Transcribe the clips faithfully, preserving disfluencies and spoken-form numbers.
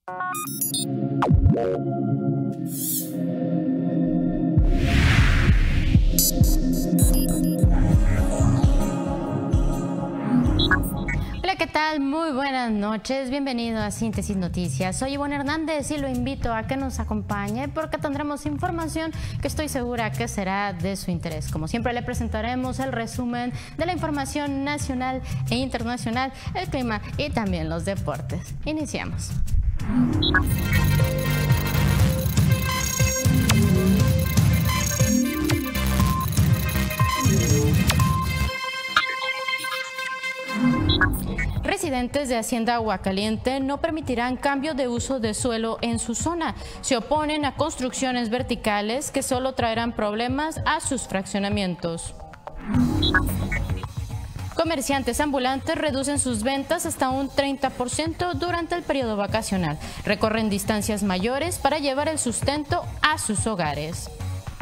Hola, ¿qué tal? Muy buenas noches, bienvenido a Síntesis Noticias. Soy Ivonne Hernández y lo invito a que nos acompañe porque tendremos información que estoy segura que será de su interés. Como siempre, le presentaremos el resumen de la información nacional e internacional, el clima y también los deportes. Iniciamos. Residentes de Hacienda Aguacaliente no permitirán cambio de uso de suelo en su zona. Se oponen a construcciones verticales que solo traerán problemas a sus fraccionamientos. Comerciantes ambulantes reducen sus ventas hasta un treinta por ciento durante el periodo vacacional. Recorren distancias mayores para llevar el sustento a sus hogares.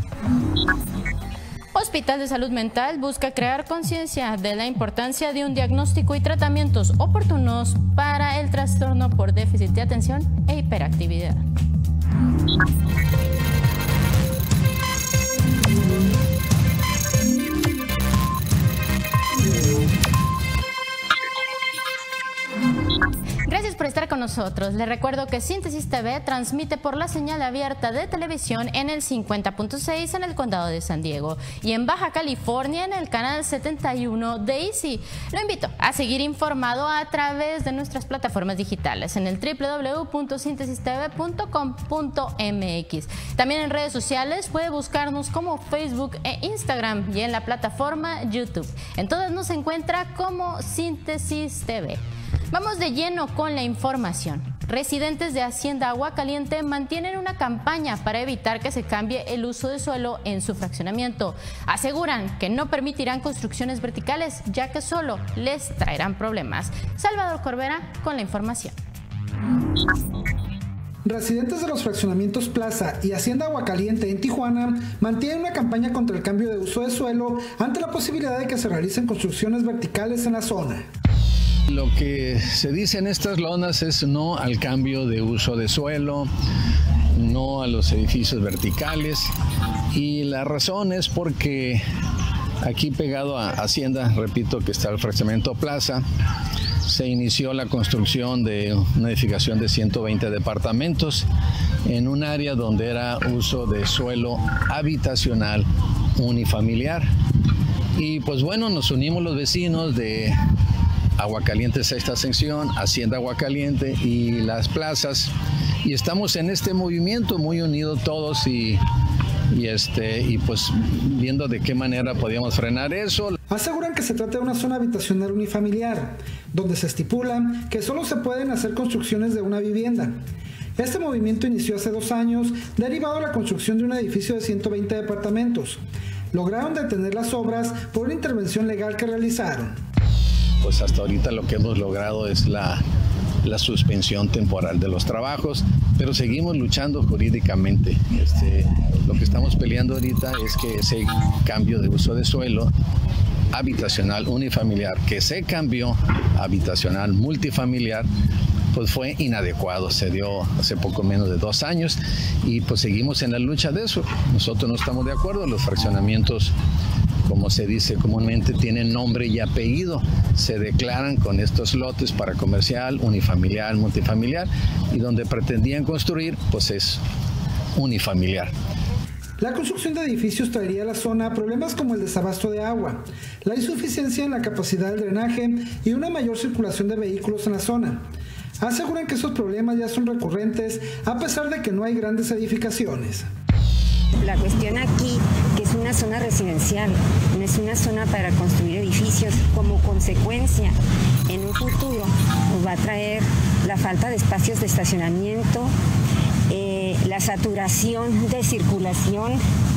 Hospital de Salud Mental busca crear conciencia de la importancia de un diagnóstico y tratamientos oportunos para el trastorno por déficit de atención e hiperactividad. Gracias por estar con nosotros. Les recuerdo que Síntesis T V transmite por la señal abierta de televisión en el cincuenta punto seis en el condado de San Diego y en Baja California en el canal setenta y uno de Easy. Lo invito a seguir informado a través de nuestras plataformas digitales en el doble u doble u doble u punto síntesis t v punto com punto m x. También en redes sociales puede buscarnos como Facebook e Instagram y en la plataforma YouTube. En todas nos encuentra como Síntesis T V. Vamos de lleno con la información. Residentes de Hacienda Aguacaliente mantienen una campaña para evitar que se cambie el uso de suelo en su fraccionamiento. Aseguran que no permitirán construcciones verticales, ya que solo les traerán problemas. Salvador Corbera con la información. Residentes de los fraccionamientos Plaza y Hacienda Aguacaliente en Tijuana mantienen una campaña contra el cambio de uso de suelo ante la posibilidad de que se realicen construcciones verticales en la zona. Lo que se dice en estas lonas es no al cambio de uso de suelo, no a los edificios verticales, y la razón es porque aquí pegado a Hacienda, repito que está el fraccionamiento Plaza, se inició la construcción de una edificación de ciento veinte departamentos en un área donde era uso de suelo habitacional unifamiliar. Y pues bueno, nos unimos los vecinos de Aguacaliente sexta sección, Hacienda Aguacaliente y las plazas, y estamos en este movimiento muy unidos todos y, y, este, y pues viendo de qué manera podíamos frenar eso. Aseguran que se trata de una zona habitacional unifamiliar, donde se estipula que solo se pueden hacer construcciones de una vivienda. Este movimiento inició hace dos años, derivado de la construcción de un edificio de ciento veinte departamentos. Lograron detener las obras por una intervención legal que realizaron. Pues hasta ahorita lo que hemos logrado es la, la suspensión temporal de los trabajos, pero seguimos luchando jurídicamente. Este, lo que estamos peleando ahorita es que ese cambio de uso de suelo habitacional unifamiliar, que se cambió a habitacional multifamiliar, pues fue inadecuado, se dio hace poco menos de dos años y pues seguimos en la lucha de eso. Nosotros no estamos de acuerdo, los fraccionamientos, como se dice comúnmente, tienen nombre y apellido. Se declaran con estos lotes para comercial, unifamiliar, multifamiliar, y donde pretendían construir, pues es unifamiliar. La construcción de edificios traería a la zona problemas como el desabasto de agua, la insuficiencia en la capacidad del drenaje y una mayor circulación de vehículos en la zona. Aseguran que esos problemas ya son recurrentes a pesar de que no hay grandes edificaciones. La cuestión aquí, que es una zona residencial, no es una zona para construir edificios, como consecuencia, en un futuro nos va a traer la falta de espacios de estacionamiento, eh, la saturación de circulación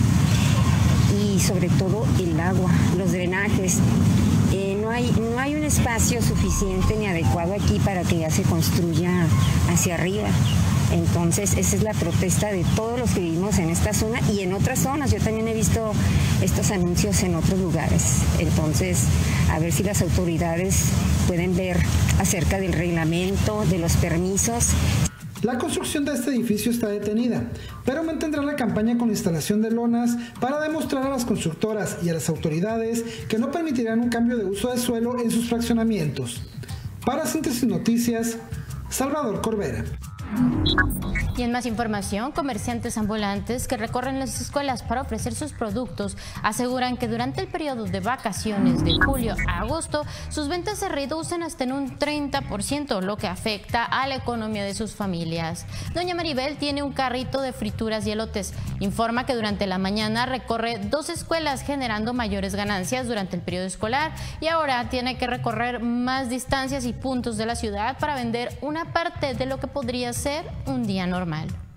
y sobre todo el agua, los drenajes. Eh, no hay, no hay un espacio suficiente ni adecuado aquí para que ya se construya hacia arriba. Entonces, esa es la protesta de todos los que vivimos en esta zona y en otras zonas. Yo también he visto estos anuncios en otros lugares. Entonces, a ver si las autoridades pueden ver acerca del reglamento, de los permisos. La construcción de este edificio está detenida, pero mantendrá la campaña con la instalación de lonas para demostrar a las constructoras y a las autoridades que no permitirán un cambio de uso de suelo en sus fraccionamientos. Para Síntesis Noticias, Salvador Corbera. Y en más información, comerciantes ambulantes que recorren las escuelas para ofrecer sus productos aseguran que durante el periodo de vacaciones de julio a agosto sus ventas se reducen hasta en un treinta por ciento, lo que afecta a la economía de sus familias. Doña Maribel tiene un carrito de frituras y elotes. Informa que durante la mañana recorre dos escuelas generando mayores ganancias durante el periodo escolar y ahora tiene que recorrer más distancias y puntos de la ciudad para vender una parte de lo que podría ser un día normal.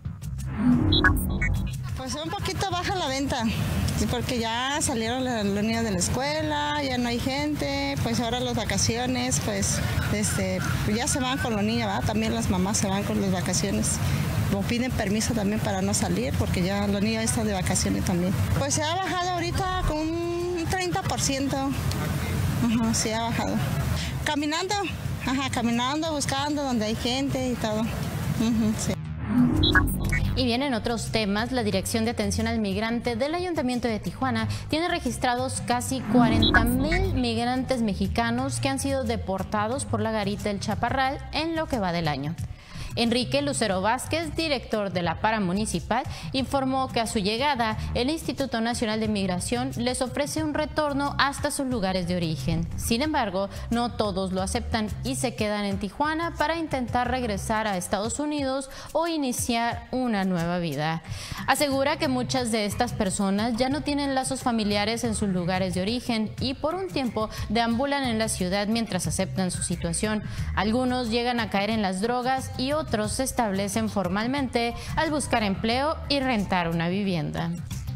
Pues un poquito baja la venta, porque ya salieron los niños de la escuela, ya no hay gente, pues ahora las vacaciones, pues este, ya se van con los niños, ¿verdad? También las mamás se van con las vacaciones. O piden permiso también para no salir, porque ya los niños están de vacaciones también. Pues se ha bajado ahorita con un treinta por ciento, ajá, sí ha bajado. Caminando, ajá, caminando, buscando donde hay gente y todo. Uh-huh, sí. Y bien, en otros temas, la Dirección de Atención al Migrante del Ayuntamiento de Tijuana tiene registrados casi cuarenta mil migrantes mexicanos que han sido deportados por la garita El Chaparral en lo que va del año. Enrique Lucero Vázquez, director de la Paramunicipal, informó que a su llegada el Instituto Nacional de Migración les ofrece un retorno hasta sus lugares de origen. Sin embargo, no todos lo aceptan y se quedan en Tijuana para intentar regresar a Estados Unidos o iniciar una nueva vida. Asegura que muchas de estas personas ya no tienen lazos familiares en sus lugares de origen y por un tiempo deambulan en la ciudad mientras aceptan su situación. Algunos llegan a caer en las drogas y otros Otros se establecen formalmente al buscar empleo y rentar una vivienda.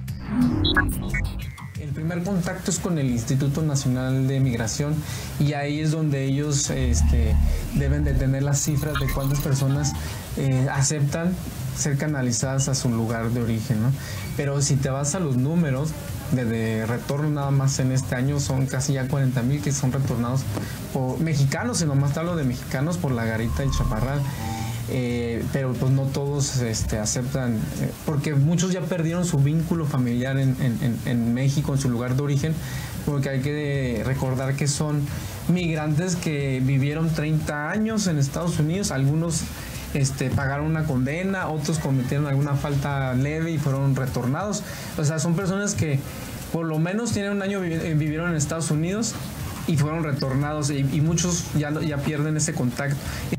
El primer contacto es con el Instituto Nacional de Migración y ahí es donde ellos este, deben de tener las cifras de cuántas personas eh, aceptan ser canalizadas a su lugar de origen, ¿no? Pero si te vas a los números de, de retorno nada más en este año son casi ya cuarenta mil que son retornados por mexicanos, y nomás te hablo de mexicanos por la garita El Chaparral. Eh, pero pues no todos este, aceptan, eh, porque muchos ya perdieron su vínculo familiar en, en, en México, en su lugar de origen, porque hay que recordar que son migrantes que vivieron treinta años en Estados Unidos, algunos este, pagaron una condena, otros cometieron alguna falta leve y fueron retornados. O sea, son personas que por lo menos tienen un año vivieron en Estados Unidos y fueron retornados, y, y muchos ya, ya pierden ese contacto.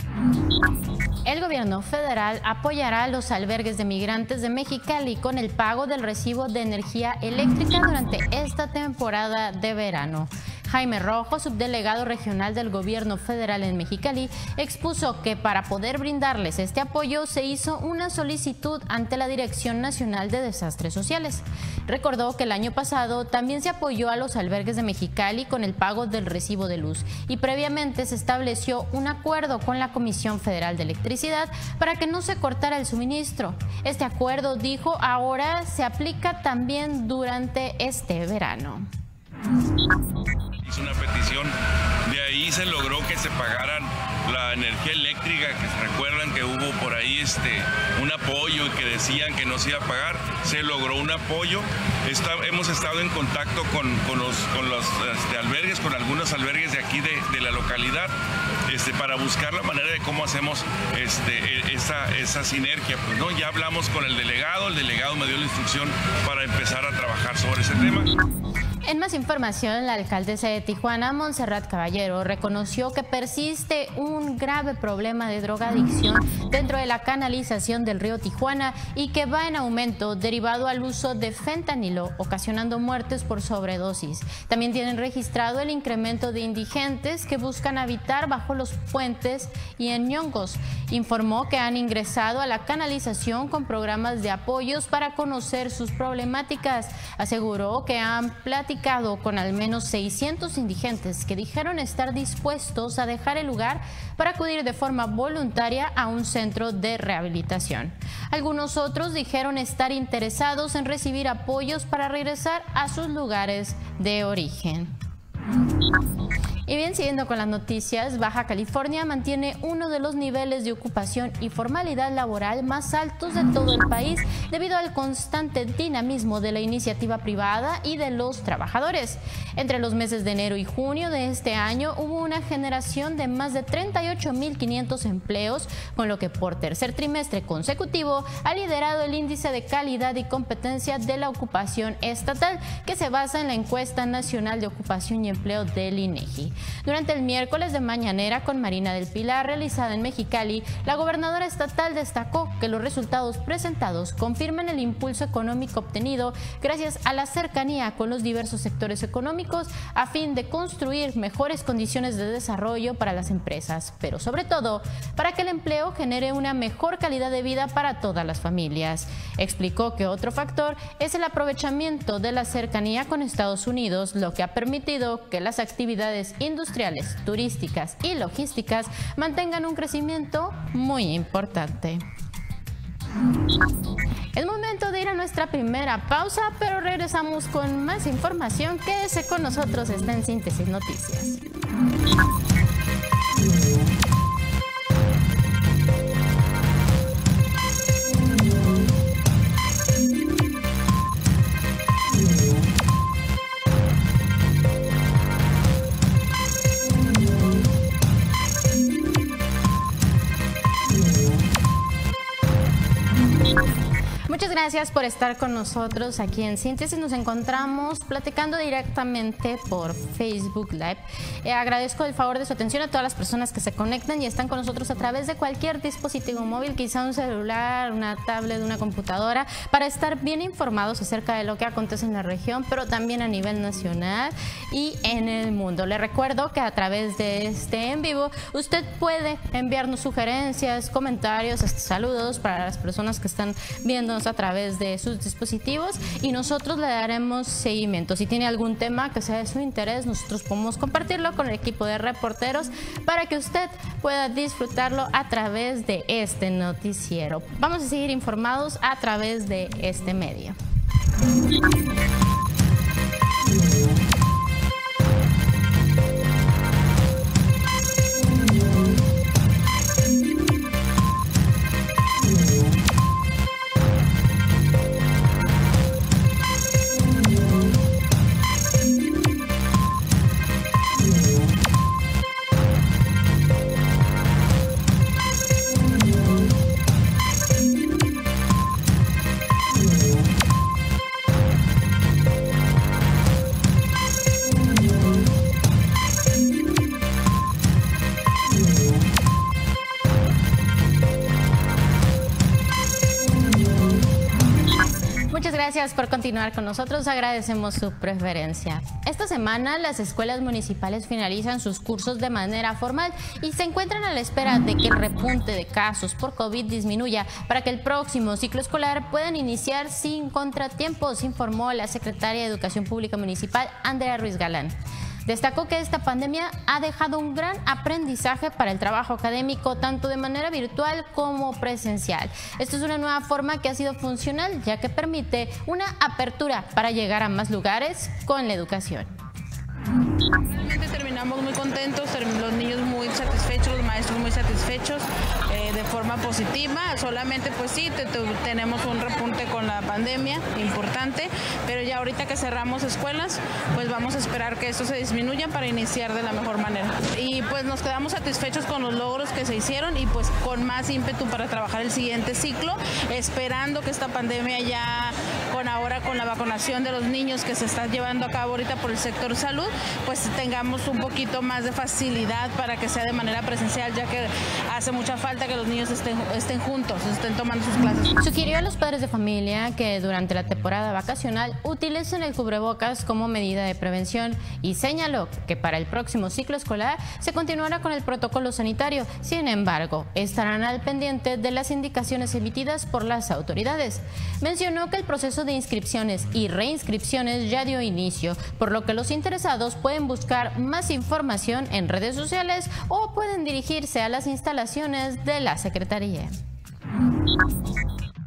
El gobierno federal apoyará a los albergues de migrantes de Mexicali con el pago del recibo de energía eléctrica durante esta temporada de verano. Jaime Rojo, subdelegado regional del gobierno federal en Mexicali, expuso que para poder brindarles este apoyo se hizo una solicitud ante la Dirección Nacional de Desastres Sociales. Recordó que el año pasado también se apoyó a los albergues de Mexicali con el pago del recibo de luz y previamente se estableció un acuerdo con la Comisión Federal de Electricidad para que no se cortara el suministro. Este acuerdo, dijo, ahora se aplica también durante este verano. Hizo una petición, de ahí se logró que se pagaran la energía eléctrica, que se recuerdan que hubo por ahí este, un apoyo y que decían que no se iba a pagar, se logró un apoyo. Está, hemos estado en contacto con, con los, con los este, albergues, con algunos albergues de aquí de, de la localidad, este, para buscar la manera de cómo hacemos este, esa, esa sinergia. Pues, ¿no? Ya hablamos con el delegado, el delegado me dio la instrucción para empezar a trabajar sobre ese tema. En más información, la alcaldesa de Tijuana, Montserrat Caballero, reconoció que persiste un grave problema de drogadicción dentro de la canalización del río Tijuana y que va en aumento derivado al uso de fentanilo, ocasionando muertes por sobredosis. También tienen registrado el incremento de indigentes que buscan habitar bajo los puentes y en ñongos. Informó que han ingresado a la canalización con programas de apoyos para conocer sus problemáticas. Aseguró que han platicado con al menos seiscientos indigentes que dijeron estar dispuestos a dejar el lugar para acudir de forma voluntaria a un centro de rehabilitación. Algunos otros dijeron estar interesados en recibir apoyos para regresar a sus lugares de origen. Y bien, siguiendo con las noticias, Baja California mantiene uno de los niveles de ocupación y formalidad laboral más altos de todo el país debido al constante dinamismo de la iniciativa privada y de los trabajadores. Entre los meses de enero y junio de este año hubo una generación de más de treinta y ocho mil quinientos empleos, con lo que por tercer trimestre consecutivo ha liderado el índice de calidad y competencia de la ocupación estatal, que se basa en la encuesta nacional de ocupación y empleo del INEGI. Durante el miércoles de mañanera con Marina del Pilar, realizada en Mexicali, la gobernadora estatal destacó que los resultados presentados confirman el impulso económico obtenido gracias a la cercanía con los diversos sectores económicos a fin de construir mejores condiciones de desarrollo para las empresas, pero sobre todo para que el empleo genere una mejor calidad de vida para todas las familias. Explicó que otro factor es el aprovechamiento de la cercanía con Estados Unidos, lo que ha permitido que las actividades industriales, turísticas y logísticas mantengan un crecimiento muy importante. Es momento de ir a nuestra primera pausa, pero regresamos con más información. Quédese con nosotros, está en Síntesis Noticias. Muchas gracias por estar con nosotros aquí en Síntesis. Nos encontramos platicando directamente por Facebook Live. Eh, agradezco el favor de su atención a todas las personas que se conectan y están con nosotros a través de cualquier dispositivo móvil, quizá un celular, una tablet, una computadora, para estar bien informados acerca de lo que acontece en la región, pero también a nivel nacional y en el mundo. Le recuerdo que a través de este en vivo usted puede enviarnos sugerencias, comentarios, hasta saludos para las personas que están viéndonos a través de sus dispositivos y nosotros le daremos seguimiento. Si tiene algún tema que sea de su interés, nosotros podemos compartirlo con el equipo de reporteros para que usted pueda disfrutarlo a través de este noticiero. Vamos a seguir informados a través de este medio. Gracias por continuar con nosotros, agradecemos su preferencia. Esta semana las escuelas municipales finalizan sus cursos de manera formal y se encuentran a la espera de que el repunte de casos por COVID disminuya para que el próximo ciclo escolar puedan iniciar sin contratiempos, informó la secretaria de Educación Pública Municipal, Andrea Ruiz Galán. Destacó que esta pandemia ha dejado un gran aprendizaje para el trabajo académico, tanto de manera virtual como presencial. Esto es una nueva forma que ha sido funcional, ya que permite una apertura para llegar a más lugares con la educación. Realmente terminamos muy contentos, los niños muy satisfechos, los maestros muy satisfechos, eh, de forma positiva. Solamente pues sí, te, te, tenemos un repunte con la pandemia importante, pero ya ahorita que cerramos escuelas, pues vamos a esperar que esto se disminuya para iniciar de la mejor manera. Y pues nos quedamos satisfechos con los logros que se hicieron y pues con más ímpetu para trabajar el siguiente ciclo, esperando que esta pandemia ya, con ahora con la vacunación de los niños que se está llevando a cabo ahorita por el sector salud, pues tengamos un poquito más de facilidad para que sea de manera presencial, ya que hace mucha falta que los niños estén, estén juntos, estén tomando sus clases. Sugirió a los padres de familia que durante la temporada vacacional utilicen el cubrebocas como medida de prevención y señaló que para el próximo ciclo escolar se continuará con el protocolo sanitario. Sin embargo, estarán al pendiente de las indicaciones emitidas por las autoridades. Mencionó que el proceso de inscripciones y reinscripciones ya dio inicio, por lo que los interesados pueden buscar más información en redes sociales o pueden dirigirse a las instalaciones de la Secretaría. Estaremos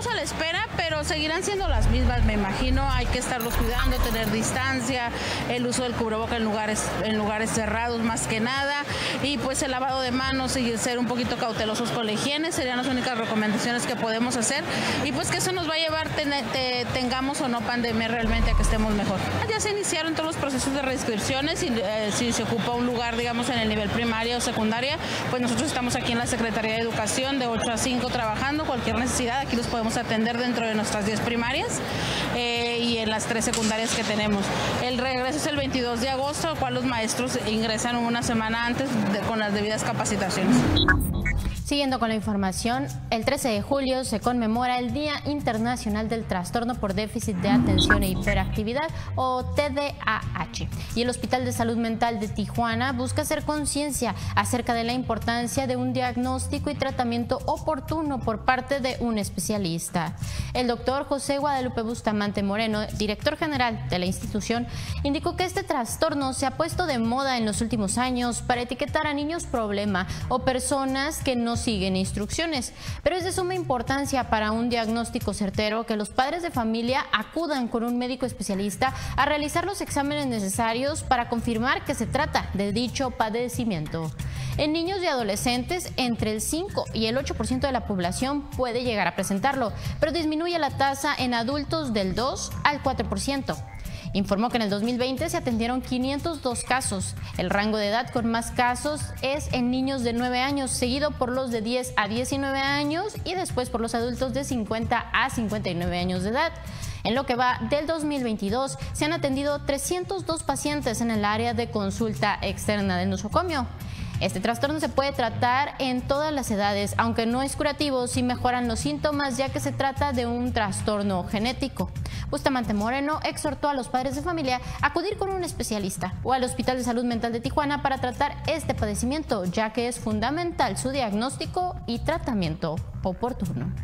Estamos a la espera, pero seguirán siendo las mismas, me imagino. Hay que estarlos cuidando, tener distancia, el uso del cubreboca en lugares, en lugares cerrados más que nada, y pues el lavado de manos y ser un poquito cautelosos con la higiene serían las únicas recomendaciones que podemos hacer, y pues que eso nos va a llevar, ten, te, tengamos o no pandemia, realmente a que estemos mejor. Ya se iniciaron todos los procesos de reinscripciones y eh, si se ocupa un lugar, digamos, en el nivel primaria o secundaria, pues nosotros estamos aquí en la Secretaría de Educación de ocho a cinco trabajando. Cualquier necesidad aquí los podemos atender dentro de nuestras diez primarias eh, y en las tres secundarias que tenemos. El regreso es el veintidós de agosto, al cual los maestros ingresan una semana antes de, con las debidas capacitaciones. Siguiendo con la información, el trece de julio se conmemora el Día Internacional del Trastorno por Déficit de Atención e Hiperactividad, o T D A H, y el Hospital de Salud Mental de Tijuana busca hacer conciencia acerca de la importancia de un diagnóstico y tratamiento oportuno por parte de un especialista. El doctor José Guadalupe Bustamante Moreno, director general de la institución, indicó que este trastorno se ha puesto de moda en los últimos años para etiquetar a niños problema o personas que no siguen instrucciones, pero es de suma importancia para un diagnóstico certero que los padres de familia acudan con un médico especialista a realizar los exámenes necesarios para confirmar que se trata de dicho padecimiento. En niños y adolescentes, entre el cinco y el ocho por ciento de la población puede llegar a presentarlo, pero disminuye la tasa en adultos del dos al cuatro por ciento. Informó que en el dos mil veinte se atendieron quinientos dos casos. El rango de edad con más casos es en niños de nueve años, seguido por los de diez a diecinueve años y después por los adultos de cincuenta a cincuenta y nueve años de edad. En lo que va del dos mil veintidós, se han atendido trescientos dos pacientes en el área de consulta externa del nosocomio. Este trastorno se puede tratar en todas las edades, aunque no es curativo si mejoran los síntomas, ya que se trata de un trastorno genético. Bustamante Moreno exhortó a los padres de familia a acudir con un especialista o al Hospital de Salud Mental de Tijuana para tratar este padecimiento, ya que es fundamental su diagnóstico y tratamiento oportuno.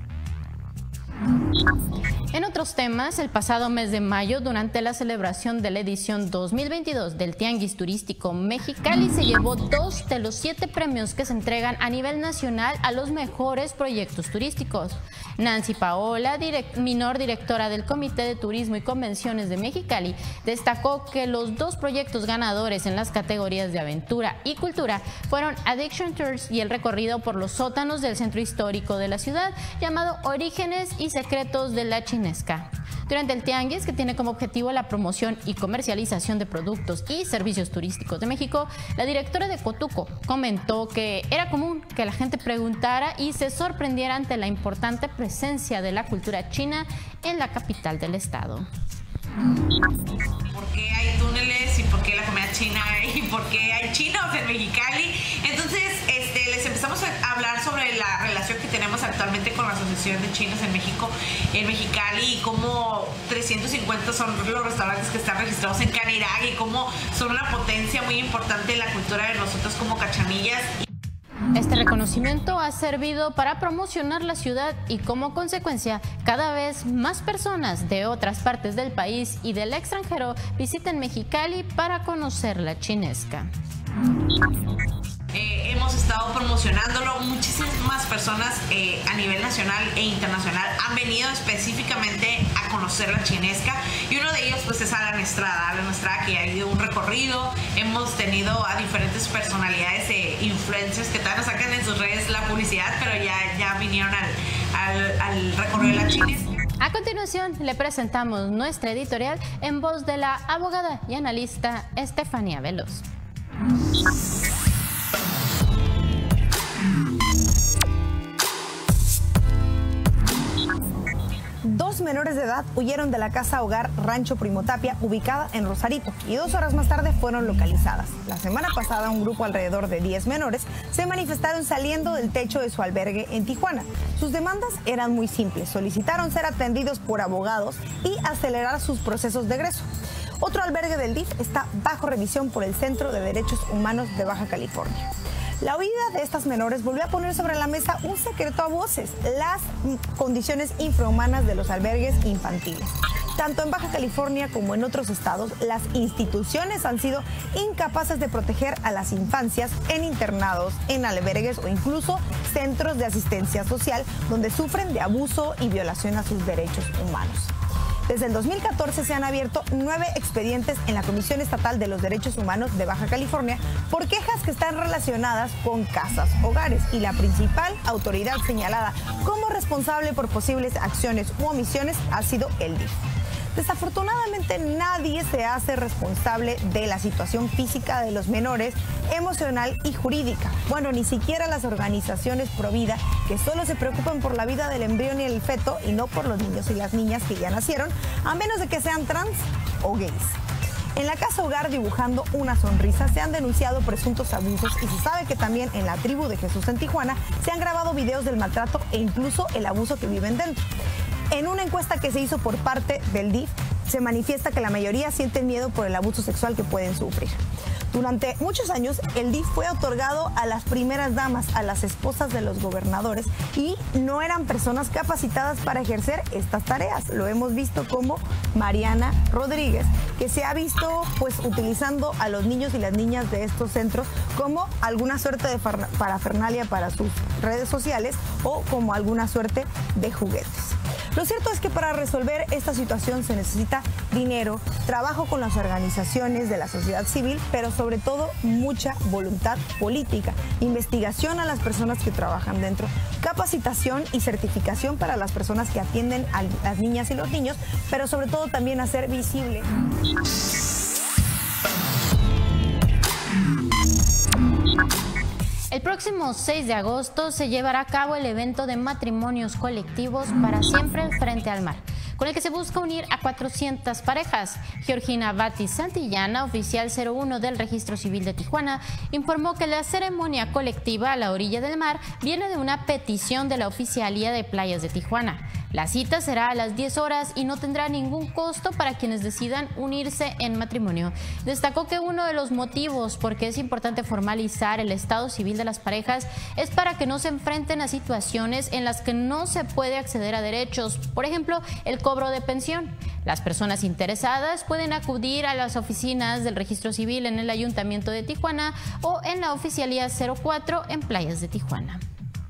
En otros temas, el pasado mes de mayo, durante la celebración de la edición dos mil veintidós del Tianguis Turístico Mexicali, se llevó dos de los siete premios que se entregan a nivel nacional a los mejores proyectos turísticos. Nancy Paola, direct, minor directora del Comité de Turismo y Convenciones de Mexicali, destacó que los dos proyectos ganadores en las categorías de aventura y cultura fueron Addiction Tours y el recorrido por los sótanos del centro histórico de la ciudad, llamado Orígenes y Secretos de la Chinesca. Durante el Tianguis, que tiene como objetivo la promoción y comercialización de productos y servicios turísticos de México, la directora de Cotuco comentó que era común que la gente preguntara y se sorprendiera ante la importante presencia de la cultura china en la capital del estado. ¿Por qué hay túneles y por qué la comida china y por qué hay chinos en Mexicali? Entonces, este, les empezamos a hablar sobre la relación que tenemos actualmente con la Asociación de Chinos en México, en Mexicali, y cómo trescientos cincuenta son los restaurantes que están registrados en Canirac y cómo son una potencia muy importante en la cultura de nosotros como cachanillas. Este reconocimiento ha servido para promocionar la ciudad y, como consecuencia, cada vez más personas de otras partes del país y del extranjero visitan Mexicali para conocer la chinesca. Eh, hemos estado promocionándolo, muchísimas personas eh, a nivel nacional e internacional han venido específicamente a conocer la chinesca, y uno de ellos pues es Alan Estrada, Alan Estrada, que ha ido un recorrido. Hemos tenido a diferentes personalidades e influencers que todavía nos sacan en sus redes la publicidad, pero ya, ya vinieron al, al, al recorrido de la chinesca. A continuación, le presentamos nuestra editorial en voz de la abogada y analista Estefanía Veloz. Dos menores de edad huyeron de la casa hogar Rancho Primo Tapia, ubicada en Rosarito, y dos horas más tarde fueron localizadas. La semana pasada, un grupo alrededor de diez menores se manifestaron saliendo del techo de su albergue en Tijuana. Sus demandas eran muy simples: solicitaron ser atendidos por abogados y acelerar sus procesos de egreso. Otro albergue del D I F está bajo revisión por el Centro de Derechos Humanos de Baja California. La huida de estas menores volvió a poner sobre la mesa un secreto a voces: las condiciones infrahumanas de los albergues infantiles. Tanto en Baja California como en otros estados, las instituciones han sido incapaces de proteger a las infancias en internados, en albergues o incluso centros de asistencia social donde sufren de abuso y violación a sus derechos humanos. Desde el dos mil catorce se han abierto nueve expedientes en la Comisión Estatal de los Derechos Humanos de Baja California por quejas que están relacionadas con casas, hogares, y la principal autoridad señalada como responsable por posibles acciones u omisiones ha sido el D I F. Desafortunadamente nadie se hace responsable de la situación física de los menores, emocional y jurídica. Bueno, ni siquiera las organizaciones pro vida, que solo se preocupan por la vida del embrión y el feto y no por los niños y las niñas que ya nacieron, a menos de que sean trans o gays. En la Casa Hogar Dibujando una Sonrisa se han denunciado presuntos abusos y se sabe que también en la Tribu de Jesús en Tijuana se han grabado videos del maltrato e incluso el abuso que viven dentro. En una encuesta que se hizo por parte del D I F, se manifiesta que la mayoría sienten miedo por el abuso sexual que pueden sufrir. Durante muchos años, el D I F fue otorgado a las primeras damas, a las esposas de los gobernadores, y no eran personas capacitadas para ejercer estas tareas. Lo hemos visto como Mariana Rodríguez, que se ha visto pues utilizando a los niños y las niñas de estos centros como alguna suerte de parafernalia para sus redes sociales o como alguna suerte de juguetes. Lo cierto es que para resolver esta situación se necesita dinero, trabajo con las organizaciones de la sociedad civil, pero sobre todo mucha voluntad política, investigación a las personas que trabajan dentro, capacitación y certificación para las personas que atienden a las niñas y los niños, pero sobre todo también hacer visible. El próximo seis de agosto se llevará a cabo el evento de matrimonios colectivos para siempre frente al mar, con el que se busca unir a cuatrocientas parejas. Georgina Batis Santillana, oficial cero uno del Registro Civil de Tijuana, informó que la ceremonia colectiva a la orilla del mar viene de una petición de la Oficialía de Playas de Tijuana. La cita será a las diez horas y no tendrá ningún costo para quienes decidan unirse en matrimonio. Destacó que uno de los motivos por qué es importante formalizar el estado civil de las parejas es para que no se enfrenten a situaciones en las que no se puede acceder a derechos, por ejemplo, el cobro de pensión. Las personas interesadas pueden acudir a las oficinas del Registro Civil en el Ayuntamiento de Tijuana o en la Oficialía cero cuatro en Playas de Tijuana.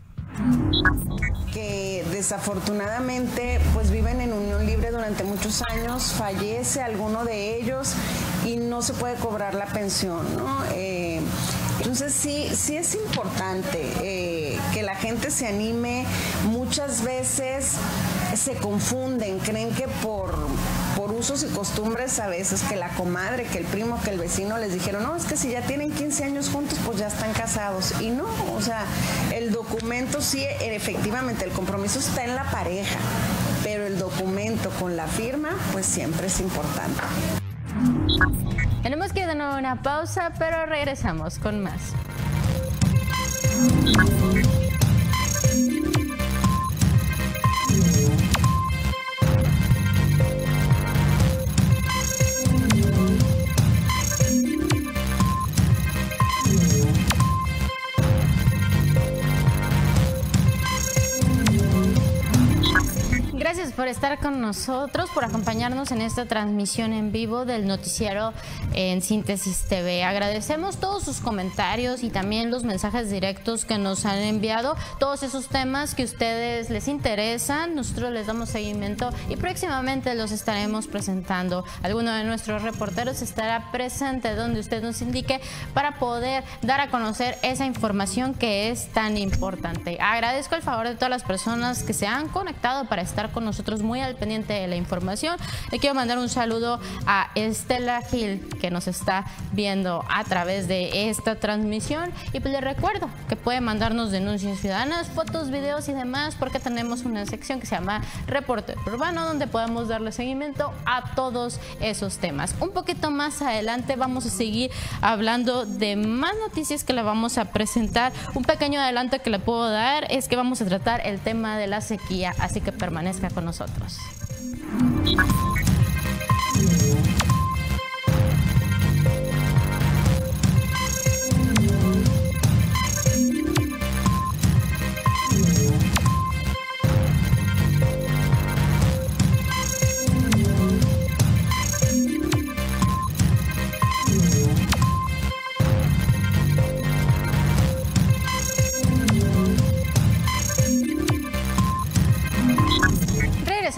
Que desafortunadamente pues viven en unión libre durante muchos años, fallece alguno de ellos y no se puede cobrar la pensión, ¿no? Eh, entonces sí, sí es importante eh, que la gente se anime. Muchas veces se confunden, creen que por, por usos y costumbres a veces que la comadre, que el primo, que el vecino les dijeron, no, es que si ya tienen quince años juntos pues ya están casados, y no, o sea, el documento sí, efectivamente el compromiso está en la pareja, pero el documento con la firma pues siempre es importante. Tenemos que ir de nuevo a una pausa, pero regresamos con más. Gracias por estar con nosotros, por acompañarnos en esta transmisión en vivo del noticiero en Síntesis T V. Agradecemos todos sus comentarios y también los mensajes directos que nos han enviado, todos esos temas que a ustedes les interesan. Nosotros les damos seguimiento y próximamente los estaremos presentando. Alguno de nuestros reporteros estará presente donde usted nos indique para poder dar a conocer esa información que es tan importante. Agradezco el favor de todas las personas que se han conectado para estar con nosotros muy al pendiente de la información. Le quiero mandar un saludo a Estela Gil, que nos está viendo a través de esta transmisión, y pues les recuerdo que puede mandarnos denuncias ciudadanas, fotos, videos y demás, porque tenemos una sección que se llama Reporte Urbano, donde podemos darle seguimiento a todos esos temas. Un poquito más adelante vamos a seguir hablando de más noticias que le vamos a presentar. Un pequeño adelanto que le puedo dar es que vamos a tratar el tema de la sequía, así que permanezca con nosotros.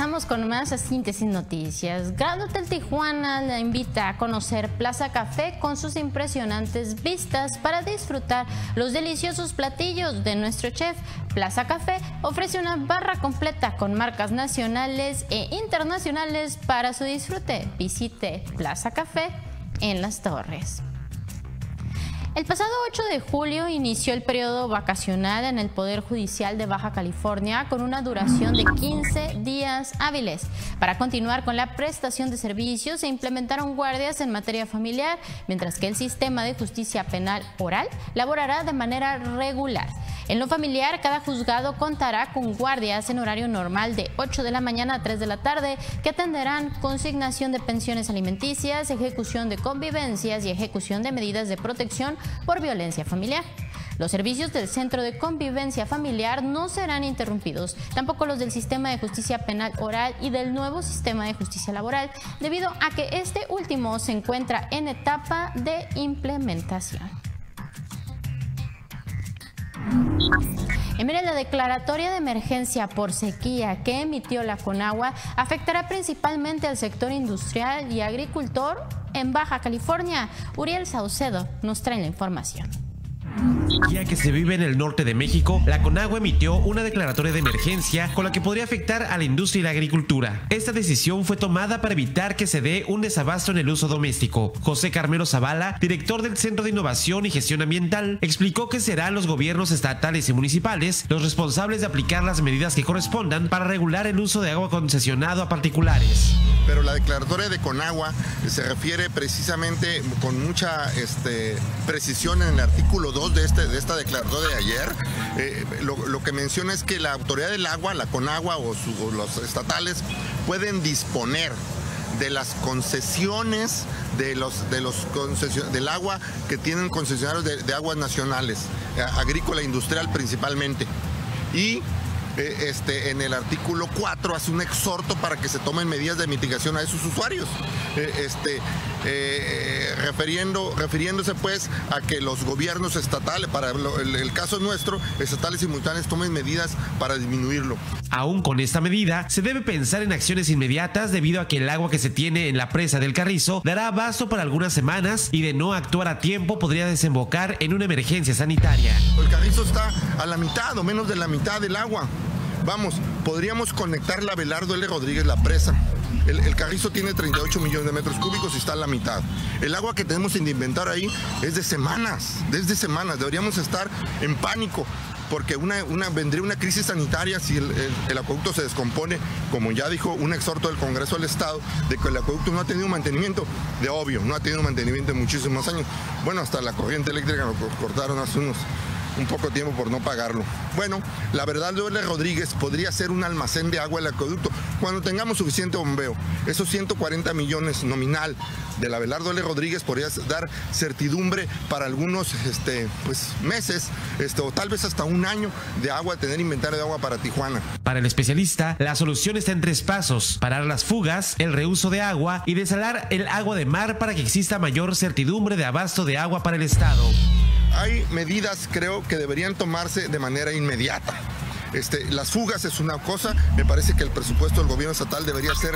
vamos con más a Síntesis Noticias. Grand Hotel Tijuana la invita a conocer Plaza Café con sus impresionantes vistas para disfrutar los deliciosos platillos de nuestro chef. Plaza Café ofrece una barra completa con marcas nacionales e internacionales para su disfrute. Visite Plaza Café en Las Torres. El pasado ocho de julio inició el periodo vacacional en el Poder Judicial de Baja California con una duración de quince días hábiles. Para continuar con la prestación de servicios se implementaron guardias en materia familiar, mientras que el sistema de justicia penal oral laborará de manera regular. En lo familiar, cada juzgado contará con guardias en horario normal de ocho de la mañana a tres de la tarde que atenderán consignación de pensiones alimenticias, ejecución de convivencias y ejecución de medidas de protección por violencia familiar. Los servicios del Centro de Convivencia Familiar no serán interrumpidos, tampoco los del Sistema de Justicia Penal Oral y del nuevo Sistema de Justicia Laboral, debido a que este último se encuentra en etapa de implementación. Y mire, la declaratoria de emergencia por sequía que emitió la Conagua afectará principalmente al sector industrial y agricultor en Baja California. Uriel Saucedo nos trae la información. Ya que se vive en el norte de México, la Conagua emitió una declaratoria de emergencia con la que podría afectar a la industria y la agricultura. Esta decisión fue tomada para evitar que se dé un desabasto en el uso doméstico. José Carmelo Zavala, director del Centro de Innovación y Gestión Ambiental, explicó que serán los gobiernos estatales y municipales los responsables de aplicar las medidas que correspondan para regular el uso de agua concesionado a particulares. Pero la declaratoria de Conagua se refiere precisamente con mucha este, precisión en el artículo dos de, este, de esta declaratoria de ayer. Eh, lo, lo que menciona es que la autoridad del agua, la Conagua o, su, o los estatales, pueden disponer de las concesiones de los, de los concesion, del agua que tienen concesionarios de, de aguas nacionales, eh, agrícola e industrial principalmente. Y eh, este, en el artículo cuatro hace un exhorto para que se tomen medidas de mitigación a esos usuarios, eh, este, eh, refiriendo, refiriéndose pues a que los gobiernos estatales, para el, el caso nuestro, estatales simultáneos tomen medidas para disminuirlo. Aún con esta medida, se debe pensar en acciones inmediatas debido a que el agua que se tiene en la presa del Carrizo dará abasto para algunas semanas y de no actuar a tiempo podría desembocar en una emergencia sanitaria. El Carrizo está a la mitad o menos de la mitad del agua. Vamos, podríamos conectar la Abelardo L. Rodríguez, la presa. El, el Carrizo tiene treinta y ocho millones de metros cúbicos y está a la mitad. El agua que tenemos sin inventar ahí es de semanas, desde semanas. Deberíamos estar en pánico porque una, una, vendría una crisis sanitaria si el, el, el acueducto se descompone, como ya dijo un exhorto del Congreso del Estado, de que el acueducto no ha tenido mantenimiento. De obvio, no ha tenido mantenimiento en muchísimos años. Bueno, hasta la corriente eléctrica lo cortaron hace unos... un poco de tiempo por no pagarlo. Bueno, la verdad, L. Rodríguez podría ser un almacén de agua el acueducto cuando tengamos suficiente bombeo. Esos ciento cuarenta millones nominal de la Abelardo L. Rodríguez podría dar certidumbre para algunos este, pues, meses este, o tal vez hasta un año de agua, tener inventario de agua para Tijuana. Para el especialista, la solución está en tres pasos: parar las fugas, el reuso de agua y desalar el agua de mar para que exista mayor certidumbre de abasto de agua para el Estado. Hay medidas, creo, que deberían tomarse de manera inmediata. Este, las fugas es una cosa, me parece que el presupuesto del gobierno estatal debería ser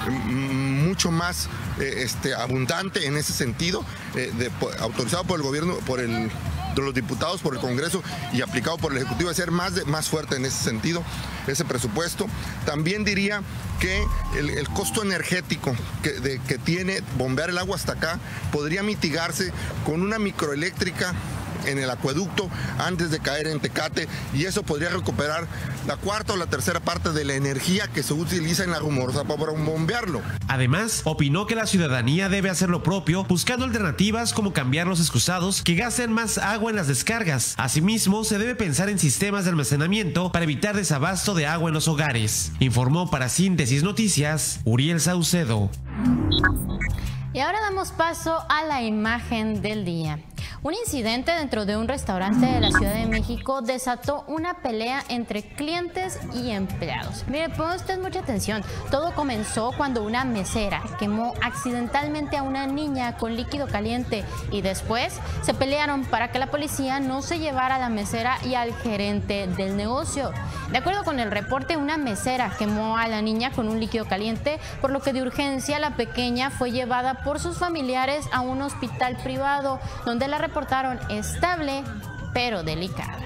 mucho más eh, este, abundante en ese sentido, eh, de, autorizado por el gobierno, por el, de los diputados, por el Congreso y aplicado por el Ejecutivo, de ser más, de, más fuerte en ese sentido, ese presupuesto. También diría que el, el costo energético que, de, que tiene bombear el agua hasta acá podría mitigarse con una microeléctrica en el acueducto antes de caer en Tecate, y eso podría recuperar la cuarta o la tercera parte de la energía que se utiliza en la Rumorosa para bombearlo. Además, opinó que la ciudadanía debe hacer lo propio, buscando alternativas como cambiar los excusados que gasten más agua en las descargas. Asimismo, se debe pensar en sistemas de almacenamiento para evitar desabasto de agua en los hogares. Informó para Síntesis Noticias, Uriel Saucedo. Y ahora damos paso a la imagen del día. Un incidente dentro de un restaurante de la Ciudad de México desató una pelea entre clientes y empleados. Mire, ponga usted mucha atención. Todo comenzó cuando una mesera quemó accidentalmente a una niña con líquido caliente y después se pelearon para que la policía no se llevara a la mesera y al gerente del negocio. De acuerdo con el reporte, una mesera quemó a la niña con un líquido caliente, por lo que de urgencia la pequeña fue llevada por sus familiares a un hospital privado, donde la reportaron estable pero delicada.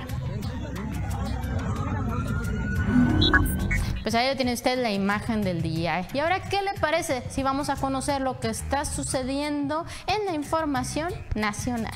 Pues ahí tiene usted la imagen del día. Y ahora, ¿qué le parece si vamos a conocer lo que está sucediendo en la información nacional?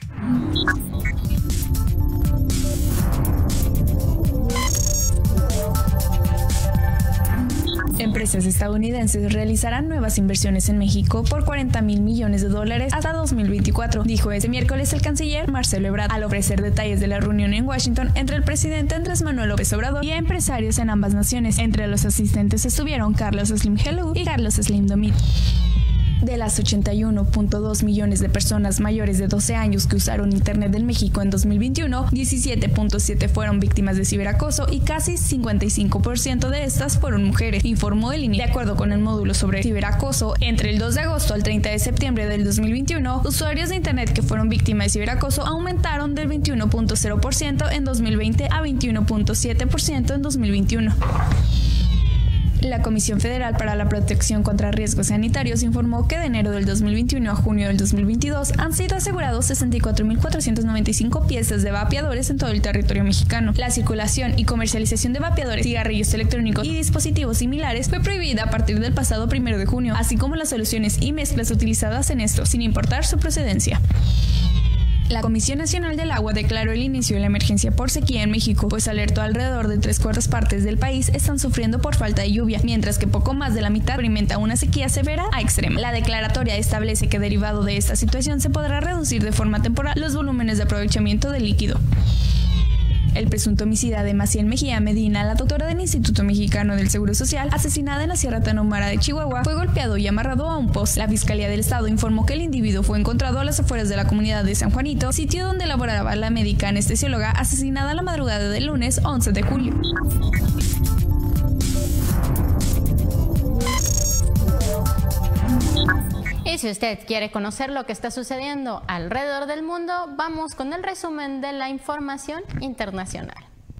Empresas estadounidenses realizarán nuevas inversiones en México por cuarenta mil millones de dólares hasta dos mil veinticuatro, dijo este miércoles el canciller Marcelo Ebrard al ofrecer detalles de la reunión en Washington entre el presidente Andrés Manuel López Obrador y empresarios en ambas naciones. Entre los asistentes estuvieron Carlos Slim Helú y Carlos Slim Domit. De las ochenta y uno punto dos millones de personas mayores de doce años que usaron Internet en México en dos mil veintiuno, diecisiete punto siete fueron víctimas de ciberacoso y casi cincuenta y cinco por ciento de estas fueron mujeres, informó el I N E. De acuerdo con el módulo sobre ciberacoso, entre el dos de agosto al treinta de septiembre del dos mil veintiuno, usuarios de Internet que fueron víctimas de ciberacoso aumentaron del veintiuno punto cero por ciento en dos mil veinte a veintiuno punto siete por ciento en dos mil veintiuno. La Comisión Federal para la Protección contra Riesgos Sanitarios informó que de enero del dos mil veintiuno a junio del dos mil veintidós han sido asegurados sesenta y cuatro mil cuatrocientas noventa y cinco piezas de vapeadores en todo el territorio mexicano. La circulación y comercialización de vapeadores, cigarrillos electrónicos y dispositivos similares fue prohibida a partir del pasado primero de junio, así como las soluciones y mezclas utilizadas en esto, sin importar su procedencia. La Comisión Nacional del Agua declaró el inicio de la emergencia por sequía en México, pues alertó alrededor de tres cuartas partes del país están sufriendo por falta de lluvia, mientras que poco más de la mitad experimenta una sequía severa a extrema. La declaratoria establece que derivado de esta situación se podrá reducir de forma temporal los volúmenes de aprovechamiento del líquido. El presunto homicida de Maciel Mejía Medina, la doctora del Instituto Mexicano del Seguro Social, asesinada en la Sierra Tarahumara de Chihuahua, fue golpeado y amarrado a un poste. La Fiscalía del Estado informó que el individuo fue encontrado a las afueras de la comunidad de San Juanito, sitio donde laboraba la médica anestesióloga asesinada la madrugada del lunes once de julio. Y si usted quiere conocer lo que está sucediendo alrededor del mundo, vamos con el resumen de la información internacional.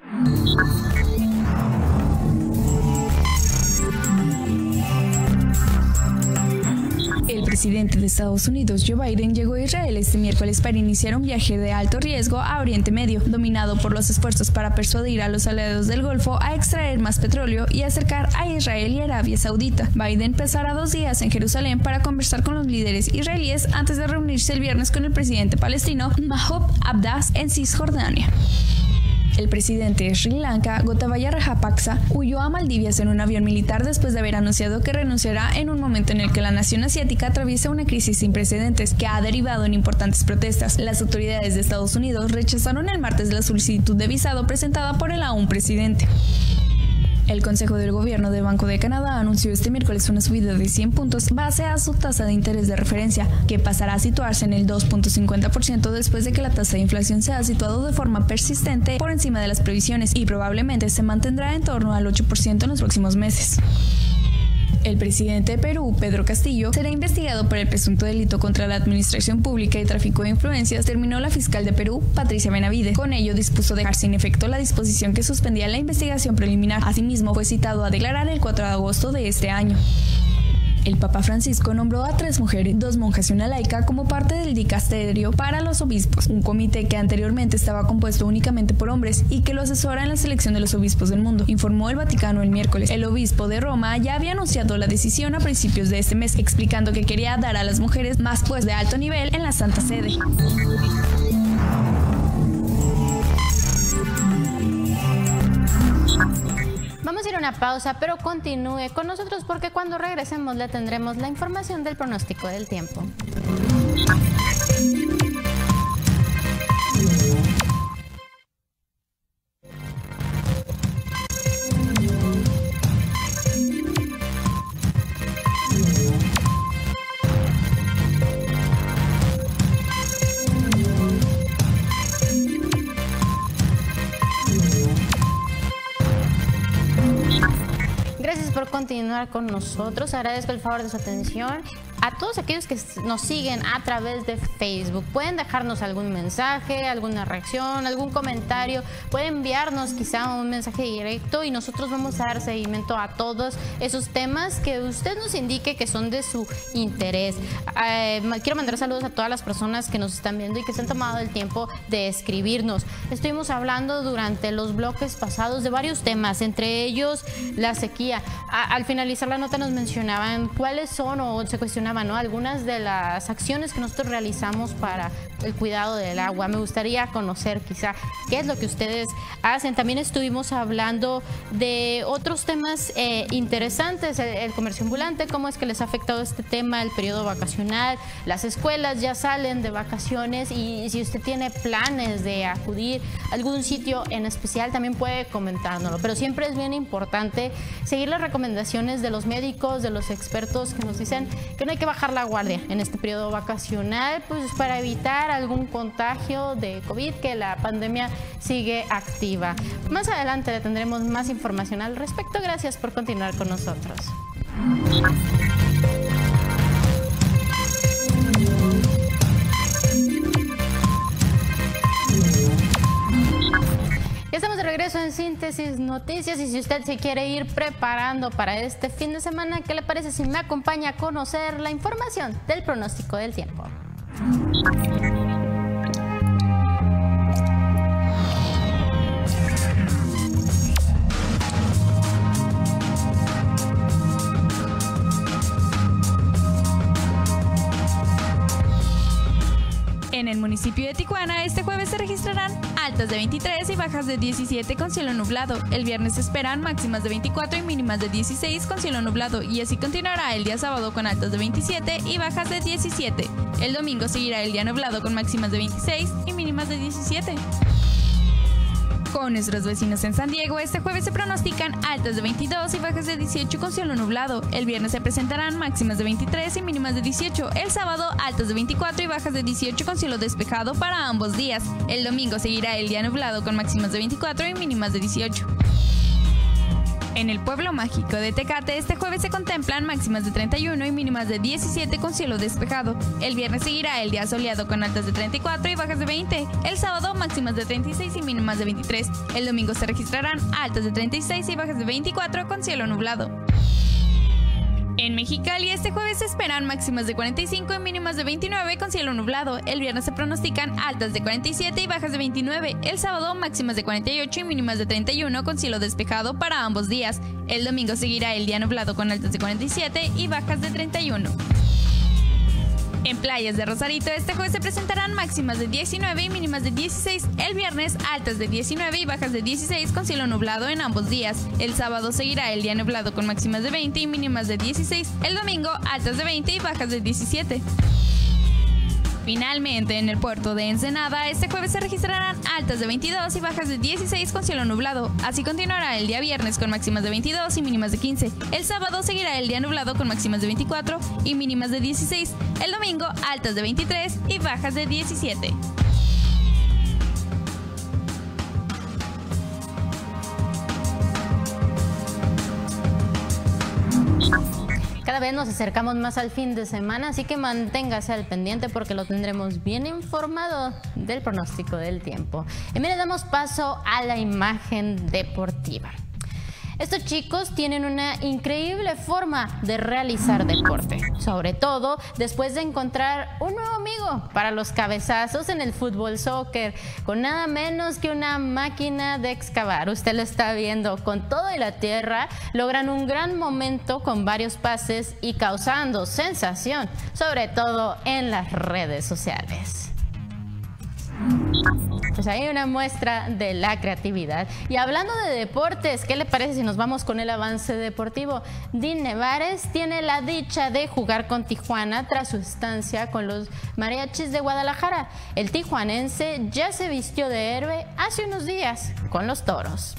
El presidente de Estados Unidos, Joe Biden, llegó a Israel este miércoles para iniciar un viaje de alto riesgo a Oriente Medio, dominado por los esfuerzos para persuadir a los aliados del Golfo a extraer más petróleo y acercar a Israel y Arabia Saudita. Biden pasará dos días en Jerusalén para conversar con los líderes israelíes antes de reunirse el viernes con el presidente palestino Mahmoud Abbas en Cisjordania. El presidente de Sri Lanka, Gotabaya Rajapaksa, huyó a Maldivas en un avión militar después de haber anunciado que renunciará en un momento en el que la nación asiática atraviesa una crisis sin precedentes que ha derivado en importantes protestas. Las autoridades de Estados Unidos rechazaron el martes la solicitud de visado presentada por el aún presidente. El Consejo del Gobierno del Banco de Canadá anunció este miércoles una subida de cien puntos base a su tasa de interés de referencia, que pasará a situarse en el dos punto cincuenta por ciento después de que la tasa de inflación se ha situado de forma persistente por encima de las previsiones y probablemente se mantendrá en torno al ocho por ciento en los próximos meses. El presidente de Perú, Pedro Castillo, será investigado por el presunto delito contra la administración pública y tráfico de influencias, terminó la fiscal de Perú, Patricia Benavides. Con ello dispuso dejar sin efecto la disposición que suspendía la investigación preliminar. Asimismo, fue citado a declarar el cuatro de agosto de este año. El Papa Francisco nombró a tres mujeres, dos monjas y una laica, como parte del dicasterio para los obispos, un comité que anteriormente estaba compuesto únicamente por hombres y que lo asesora en la selección de los obispos del mundo, informó el Vaticano el miércoles. El obispo de Roma ya había anunciado la decisión a principios de este mes, explicando que quería dar a las mujeres más puestos de alto nivel en la Santa Sede. Vamos a ir a una pausa, pero continúe con nosotros porque cuando regresemos le tendremos la información del pronóstico del tiempo. por continuar con nosotros. Agradezco el favor de su atención. A todos aquellos que nos siguen a través de Facebook, pueden dejarnos algún mensaje, alguna reacción, algún comentario, pueden enviarnos quizá un mensaje directo y nosotros vamos a dar seguimiento a todos esos temas que usted nos indique que son de su interés. Eh, quiero mandar saludos a todas las personas que nos están viendo y que se han tomado el tiempo de escribirnos. Estuvimos hablando durante los bloques pasados de varios temas, entre ellos la sequía. A, al finalizar la nota nos mencionaban cuáles son o se cuestionaban ¿no? algunas de las acciones que nosotros realizamos para el cuidado del agua. Me gustaría conocer quizá qué es lo que ustedes hacen. También estuvimos hablando de otros temas eh, interesantes, el, el comercio ambulante, cómo es que les ha afectado este tema, el periodo vacacional, las escuelas ya salen de vacaciones y si usted tiene planes de acudir a algún sitio en especial también puede comentárnoslo, pero siempre es bien importante seguir las recomendaciones de los médicos, de los expertos que nos dicen que no hay que bajar la guardia en este periodo vacacional, pues para evitar algún contagio de COVID, que la pandemia sigue activa. Más adelante le tendremos más información al respecto. Gracias por continuar con nosotros. Ya estamos de regreso en Síntesis Noticias y si usted se quiere ir preparando para este fin de semana, ¿qué le parece si me acompaña a conocer la información del pronóstico del tiempo? En el municipio de Tijuana, este jueves se registrarán altas de veintitrés y bajas de diecisiete con cielo nublado. El viernes se esperan máximas de veinticuatro y mínimas de dieciséis con cielo nublado y así continuará el día sábado con altas de veintisiete y bajas de diecisiete. El domingo seguirá el día nublado con máximas de veintiséis y mínimas de diecisiete. Con nuestros vecinos en San Diego, este jueves se pronostican altas de veintidós y bajas de dieciocho con cielo nublado. El viernes se presentarán máximas de veintitrés y mínimas de dieciocho. El sábado, altas de veinticuatro y bajas de dieciocho con cielo despejado para ambos días. El domingo seguirá el día nublado con máximas de veinticuatro y mínimas de dieciocho. En el pueblo mágico de Tecate, este jueves se contemplan máximas de treinta y uno y mínimas de diecisiete con cielo despejado. El viernes seguirá el día soleado con altas de treinta y cuatro y bajas de veinte. El sábado, máximas de treinta y seis y mínimas de veintitrés. El domingo se registrarán altas de treinta y seis y bajas de veinticuatro con cielo nublado. En Mexicali, este jueves se esperan máximas de cuarenta y cinco y mínimas de veintinueve con cielo nublado. El viernes se pronostican altas de cuarenta y siete y bajas de veintinueve. El sábado, máximas de cuarenta y ocho y mínimas de treinta y uno con cielo despejado para ambos días. El domingo seguirá el día nublado con altas de cuarenta y siete y bajas de treinta y uno. En playas de Rosarito, este jueves se presentarán máximas de diecinueve y mínimas de dieciséis. El viernes, altas de diecinueve y bajas de dieciséis con cielo nublado en ambos días. El sábado seguirá el día nublado con máximas de veinte y mínimas de dieciséis. El domingo, altas de veinte y bajas de diecisiete. Finalmente, en el puerto de Ensenada, este jueves se registrarán altas de veintidós y bajas de dieciséis con cielo nublado. Así continuará el día viernes con máximas de veintidós y mínimas de quince. El sábado seguirá el día nublado con máximas de veinticuatro y mínimas de dieciséis. El domingo, altas de veintitrés y bajas de diecisiete. Cada vez nos acercamos más al fin de semana, así que manténgase al pendiente porque lo tendremos bien informado del pronóstico del tiempo. Y mire, damos paso a la imagen deportiva. Estos chicos tienen una increíble forma de realizar deporte, sobre todo después de encontrar un nuevo amigo para los cabezazos en el fútbol soccer, con nada menos que una máquina de excavar. Usted lo está viendo, con todo y la tierra, logran un gran momento con varios pases y causando sensación, sobre todo en las redes sociales. Pues hay una muestra de la creatividad. Y hablando de deportes, ¿qué le parece si nos vamos con el avance deportivo? Dean Nevares tiene la dicha de jugar con Tijuana tras su estancia con los Mariachis de Guadalajara. El tijuanense ya se vistió de héroe hace unos días con los Toros.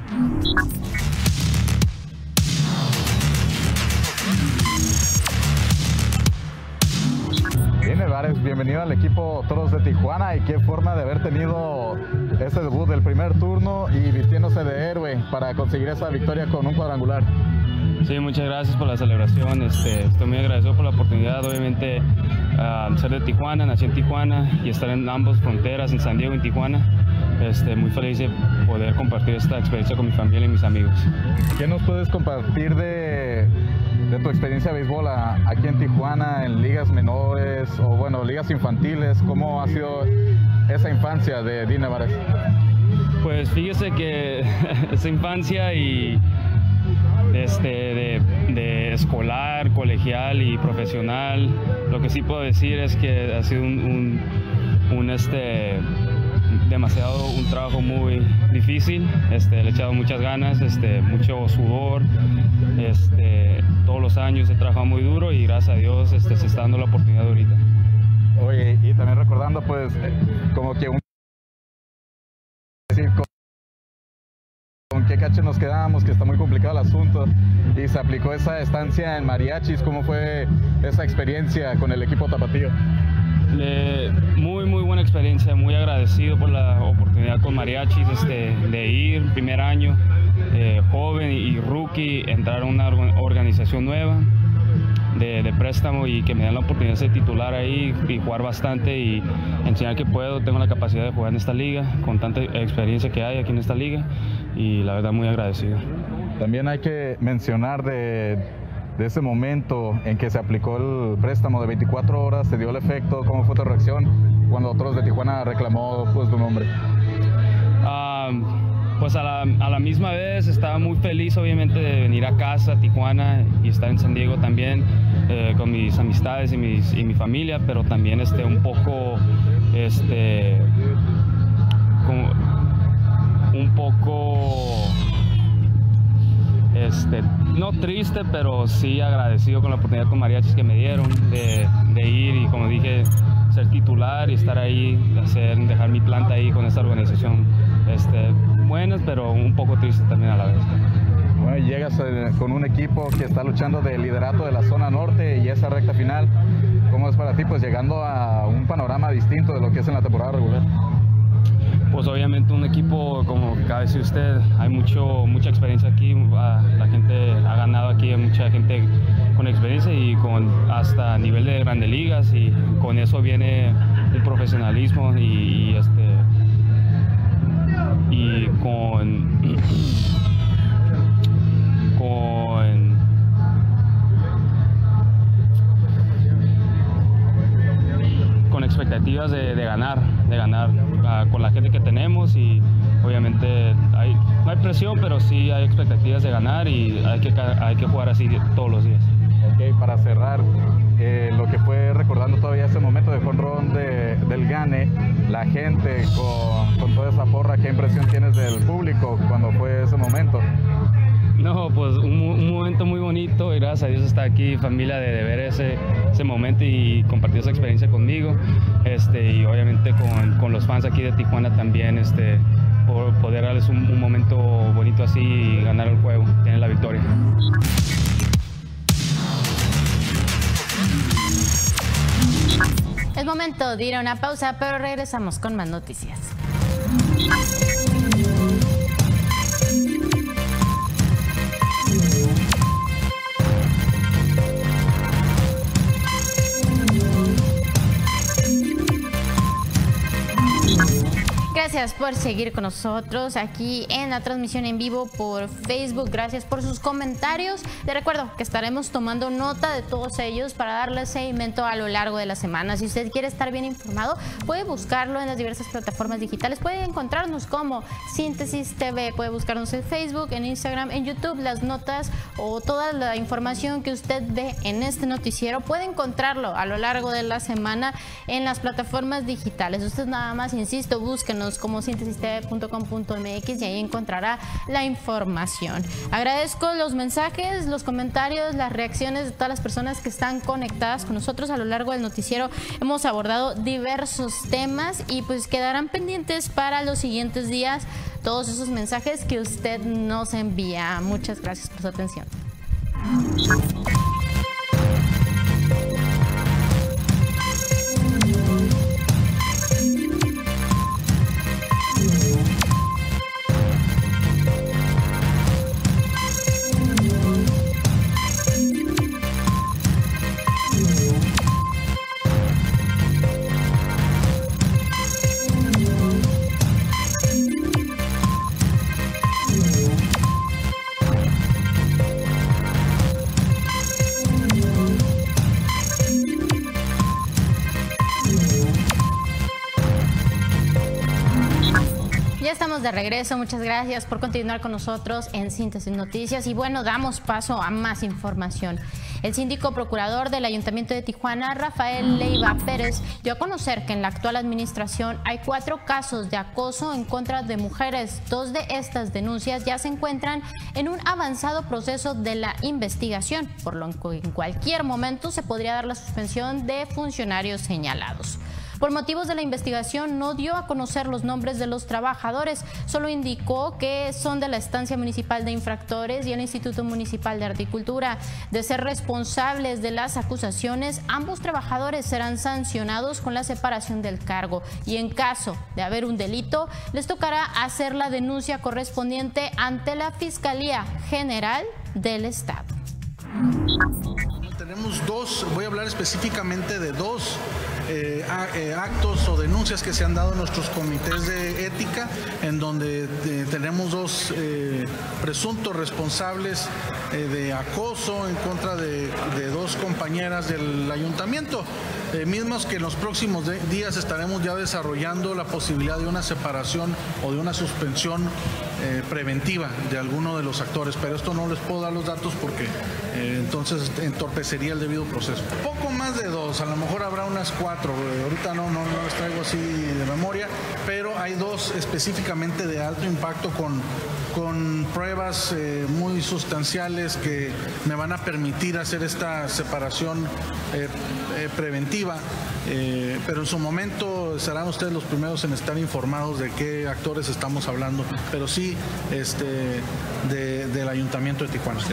Dean Nevares, bienvenido al equipo Toros de Tijuana y qué forma de haber tenido ese debut del primer turno y vistiéndose de héroe para conseguir esa victoria con un cuadrangular. Sí, muchas gracias por la celebración. Este, estoy muy agradecido por la oportunidad, obviamente, uh, ser de Tijuana, nací en Tijuana y estar en ambas fronteras, en San Diego y en Tijuana. Este, muy feliz de poder compartir esta experiencia con mi familia y mis amigos. ¿Qué nos puedes compartir de, de tu experiencia de béisbol a, aquí en Tijuana, en ligas menores o bueno, ligas infantiles? ¿Cómo ha sido esa infancia de Dean Nevares? Pues fíjese que esa infancia y este, de, de escolar, colegial y profesional, lo que sí puedo decir es que ha sido un, un, un este, demasiado, un trabajo muy difícil. Este, le he echado muchas ganas, este, mucho sudor, este, todos los años he trabajado muy duro y gracias a Dios este, se está dando la oportunidad ahorita. Oye, y también recordando pues como que un decir con, con qué cache nos quedamos, que está muy complicado el asunto, y se aplicó esa estancia en mariachis. ¿Cómo fue esa experiencia con el equipo tapatío? Le, muy muy buena experiencia, muy agradecido por la oportunidad con mariachis, este, de ir primer año, eh, joven y rookie, entrar a una organización nueva de, de préstamo y que me dan la oportunidad de ser titular ahí y jugar bastante y enseñar que puedo, tengo la capacidad de jugar en esta liga con tanta experiencia que hay aquí en esta liga y la verdad muy agradecido. También hay que mencionar de, de ese momento en que se aplicó el préstamo de veinticuatro horas, se dio el efecto. ¿Cómo fue tu reacción cuando otros de Tijuana reclamó pues, tu nombre? Um, pues a la, a la misma vez estaba muy feliz obviamente de venir a casa, a Tijuana y estar en San Diego también eh, con mis amistades y, mis, y mi familia, pero también este, un poco, este, como, un poco, este, no triste, pero sí agradecido con la oportunidad con mariachis que me dieron de, de ir y como dije, ser titular y estar ahí, hacer, dejar mi planta ahí con esta organización. Este, buenas, pero un poco tristes también a la vez. Bueno, llegas eh, con un equipo que está luchando de liderato de la zona norte y esa recta final, ¿cómo es para ti? Pues llegando a un panorama distinto de lo que es en la temporada regular. Pues obviamente un equipo, como acaba de decir usted, hay mucho, mucha experiencia aquí, la gente ha ganado aquí, hay mucha gente con experiencia y con hasta nivel de grandes ligas y con eso viene un profesionalismo y, y este y con con con expectativas de, de ganar, de ganar uh, con la gente que tenemos y obviamente hay, no hay presión, pero sí hay expectativas de ganar y hay que, hay que jugar así todos los días. Ok, para cerrar, eh, lo que fue recordando todavía ese momento de jonrón de, del Gane, la gente con, con toda esa porra, ¿qué impresión tienes del público cuando fue ese momento? No, pues un, un momento muy bonito y gracias a Dios está aquí familia de, de ver ese, ese momento y compartir esa experiencia conmigo este, y obviamente con, con los fans aquí de Tijuana también este, por poder darles un, un momento bonito así y ganar el juego, tener la victoria. Es momento de ir a una pausa, pero regresamos con más noticias. Gracias por seguir con nosotros aquí en la transmisión en vivo por Facebook. Gracias por sus comentarios. Les recuerdo que estaremos tomando nota de todos ellos para darles seguimiento a lo largo de la semana. Si usted quiere estar bien informado, puede buscarlo en las diversas plataformas digitales. Puede encontrarnos como Síntesis T V. Puede buscarnos en Facebook, en Instagram, en YouTube. Las notas o toda la información que usted ve en este noticiero puede encontrarlo a lo largo de la semana en las plataformas digitales. Usted nada más, insisto, búsquenos como síntesis t v punto com punto m x y ahí encontrará la información. Agradezco los mensajes, los comentarios, las reacciones de todas las personas que están conectadas con nosotros a lo largo del noticiero. Hemos abordado diversos temas y pues quedarán pendientes para los siguientes días todos esos mensajes que usted nos envía. Muchas gracias por su atención. estamos de regreso. Muchas gracias por continuar con nosotros en Síntesis Noticias. Y bueno, damos paso a más información. El síndico procurador del Ayuntamiento de Tijuana, Rafael Leiva Pérez, dio a conocer que en la actual administración hay cuatro casos de acoso en contra de mujeres. Dos de estas denuncias ya se encuentran en un avanzado proceso de la investigación, por lo que en cualquier momento se podría dar la suspensión de funcionarios señalados. Por motivos de la investigación no dio a conocer los nombres de los trabajadores, solo indicó que son de la Estancia Municipal de Infractores y el Instituto Municipal de Horticultura. De ser responsables de las acusaciones, ambos trabajadores serán sancionados con la separación del cargo y en caso de haber un delito, les tocará hacer la denuncia correspondiente ante la Fiscalía General del Estado. Tenemos dos, voy a hablar específicamente de dos eh, eh, actos o denuncias que se han dado en nuestros comités de ética, en donde eh, tenemos dos eh, presuntos responsables eh, de acoso en contra de, de dos compañeras del ayuntamiento, eh, mismos que en los próximos de, días estaremos ya desarrollando la posibilidad de una separación o de una suspensión eh, preventiva de alguno de los actores, pero esto no les puedo dar los datos porque eh, entonces entorpecería el debido proceso. Poco más de dos, a lo mejor habrá unas cuatro, ahorita no, no, no las traigo así de memoria, pero hay dos específicamente de alto impacto con, con pruebas eh, muy sustanciales que me van a permitir hacer esta separación eh, eh, preventiva, eh, pero en su momento serán ustedes los primeros en estar informados de qué actores estamos hablando, pero sí este, de, del Ayuntamiento de Tijuana.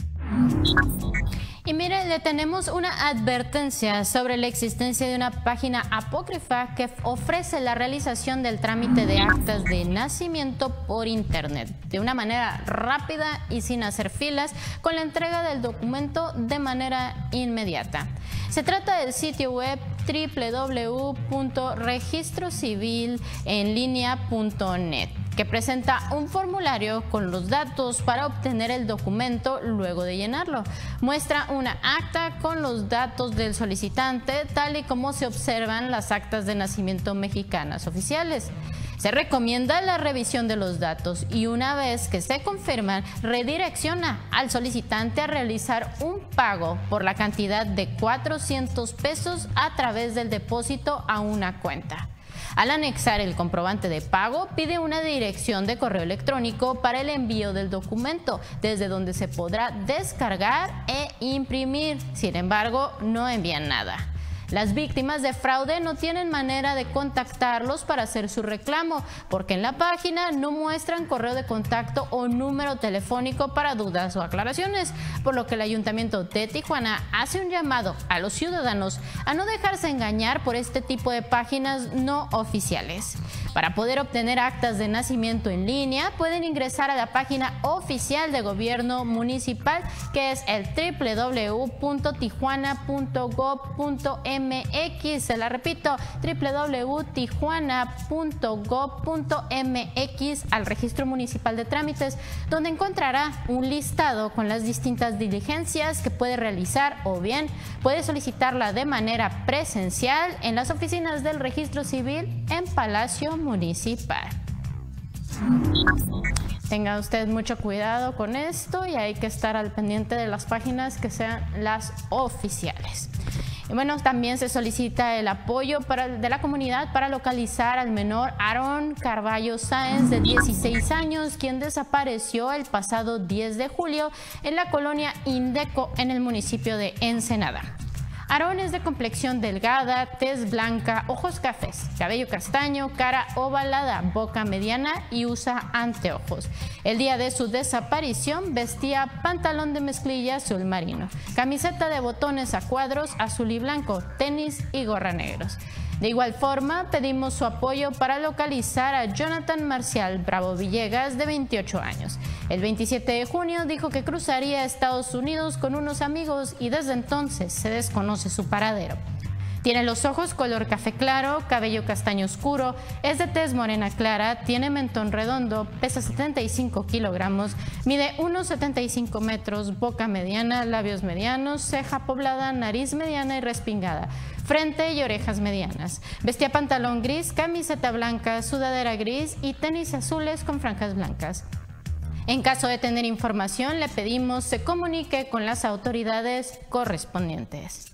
Y mire, le tenemos una advertencia sobre la existencia de una página apócrifa que ofrece la realización del trámite de actas de nacimiento por internet, de una manera rápida y sin hacer filas, con la entrega del documento de manera inmediata. Se trata del sitio web doble u doble u doble u punto registro civil en línea punto net, que presenta un formulario con los datos para obtener el documento luego de llenarlo. Muestra una acta con los datos del solicitante, tal y como se observan las actas de nacimiento mexicanas oficiales. Se recomienda la revisión de los datos y una vez que se confirman, redirecciona al solicitante a realizar un pago por la cantidad de cuatrocientos pesos a través del depósito a una cuenta. Al anexar el comprobante de pago, pide una dirección de correo electrónico para el envío del documento, desde donde se podrá descargar e imprimir. Sin embargo, no envían nada. Las víctimas de fraude no tienen manera de contactarlos para hacer su reclamo, porque en la página no muestran correo de contacto o número telefónico para dudas o aclaraciones, por lo que el Ayuntamiento de Tijuana hace un llamado a los ciudadanos a no dejarse engañar por este tipo de páginas no oficiales. Para poder obtener actas de nacimiento en línea, pueden ingresar a la página oficial de gobierno municipal, que es el doble u doble u doble u punto tijuana punto gob punto m x. Se la repito, doble u doble u doble u punto tijuana punto gob punto m x, al registro municipal de trámites, donde encontrará un listado con las distintas diligencias que puede realizar, o bien puede solicitarla de manera presencial en las oficinas del registro civil en Palacio Municipal. Tenga usted mucho cuidado con esto y hay que estar al pendiente de las páginas que sean las oficiales. Y bueno, también se solicita el apoyo para, de la comunidad para localizar al menor Aarón Carballo Sáenz, de dieciséis años, quien desapareció el pasado diez de julio en la colonia Indeco, en el municipio de Ensenada. Aarón es de complexión delgada, tez blanca, ojos cafés, cabello castaño, cara ovalada, boca mediana y usa anteojos. El día de su desaparición vestía pantalón de mezclilla azul marino, camiseta de botones a cuadros azul y blanco, tenis y gorra negros. De igual forma, pedimos su apoyo para localizar a Jonathan Marcial Bravo Villegas, de veintiocho años. El veintisiete de junio dijo que cruzaría a Estados Unidos con unos amigos y desde entonces se desconoce su paradero. Tiene los ojos color café claro, cabello castaño oscuro, es de tez morena clara, tiene mentón redondo, pesa setenta y cinco kilogramos, mide uno setenta y cinco metros, boca mediana, labios medianos, ceja poblada, nariz mediana y respingada. frente y orejas medianas. Vestía pantalón gris, camiseta blanca, sudadera gris y tenis azules con franjas blancas. En caso de tener información, le pedimos se comunique con las autoridades correspondientes.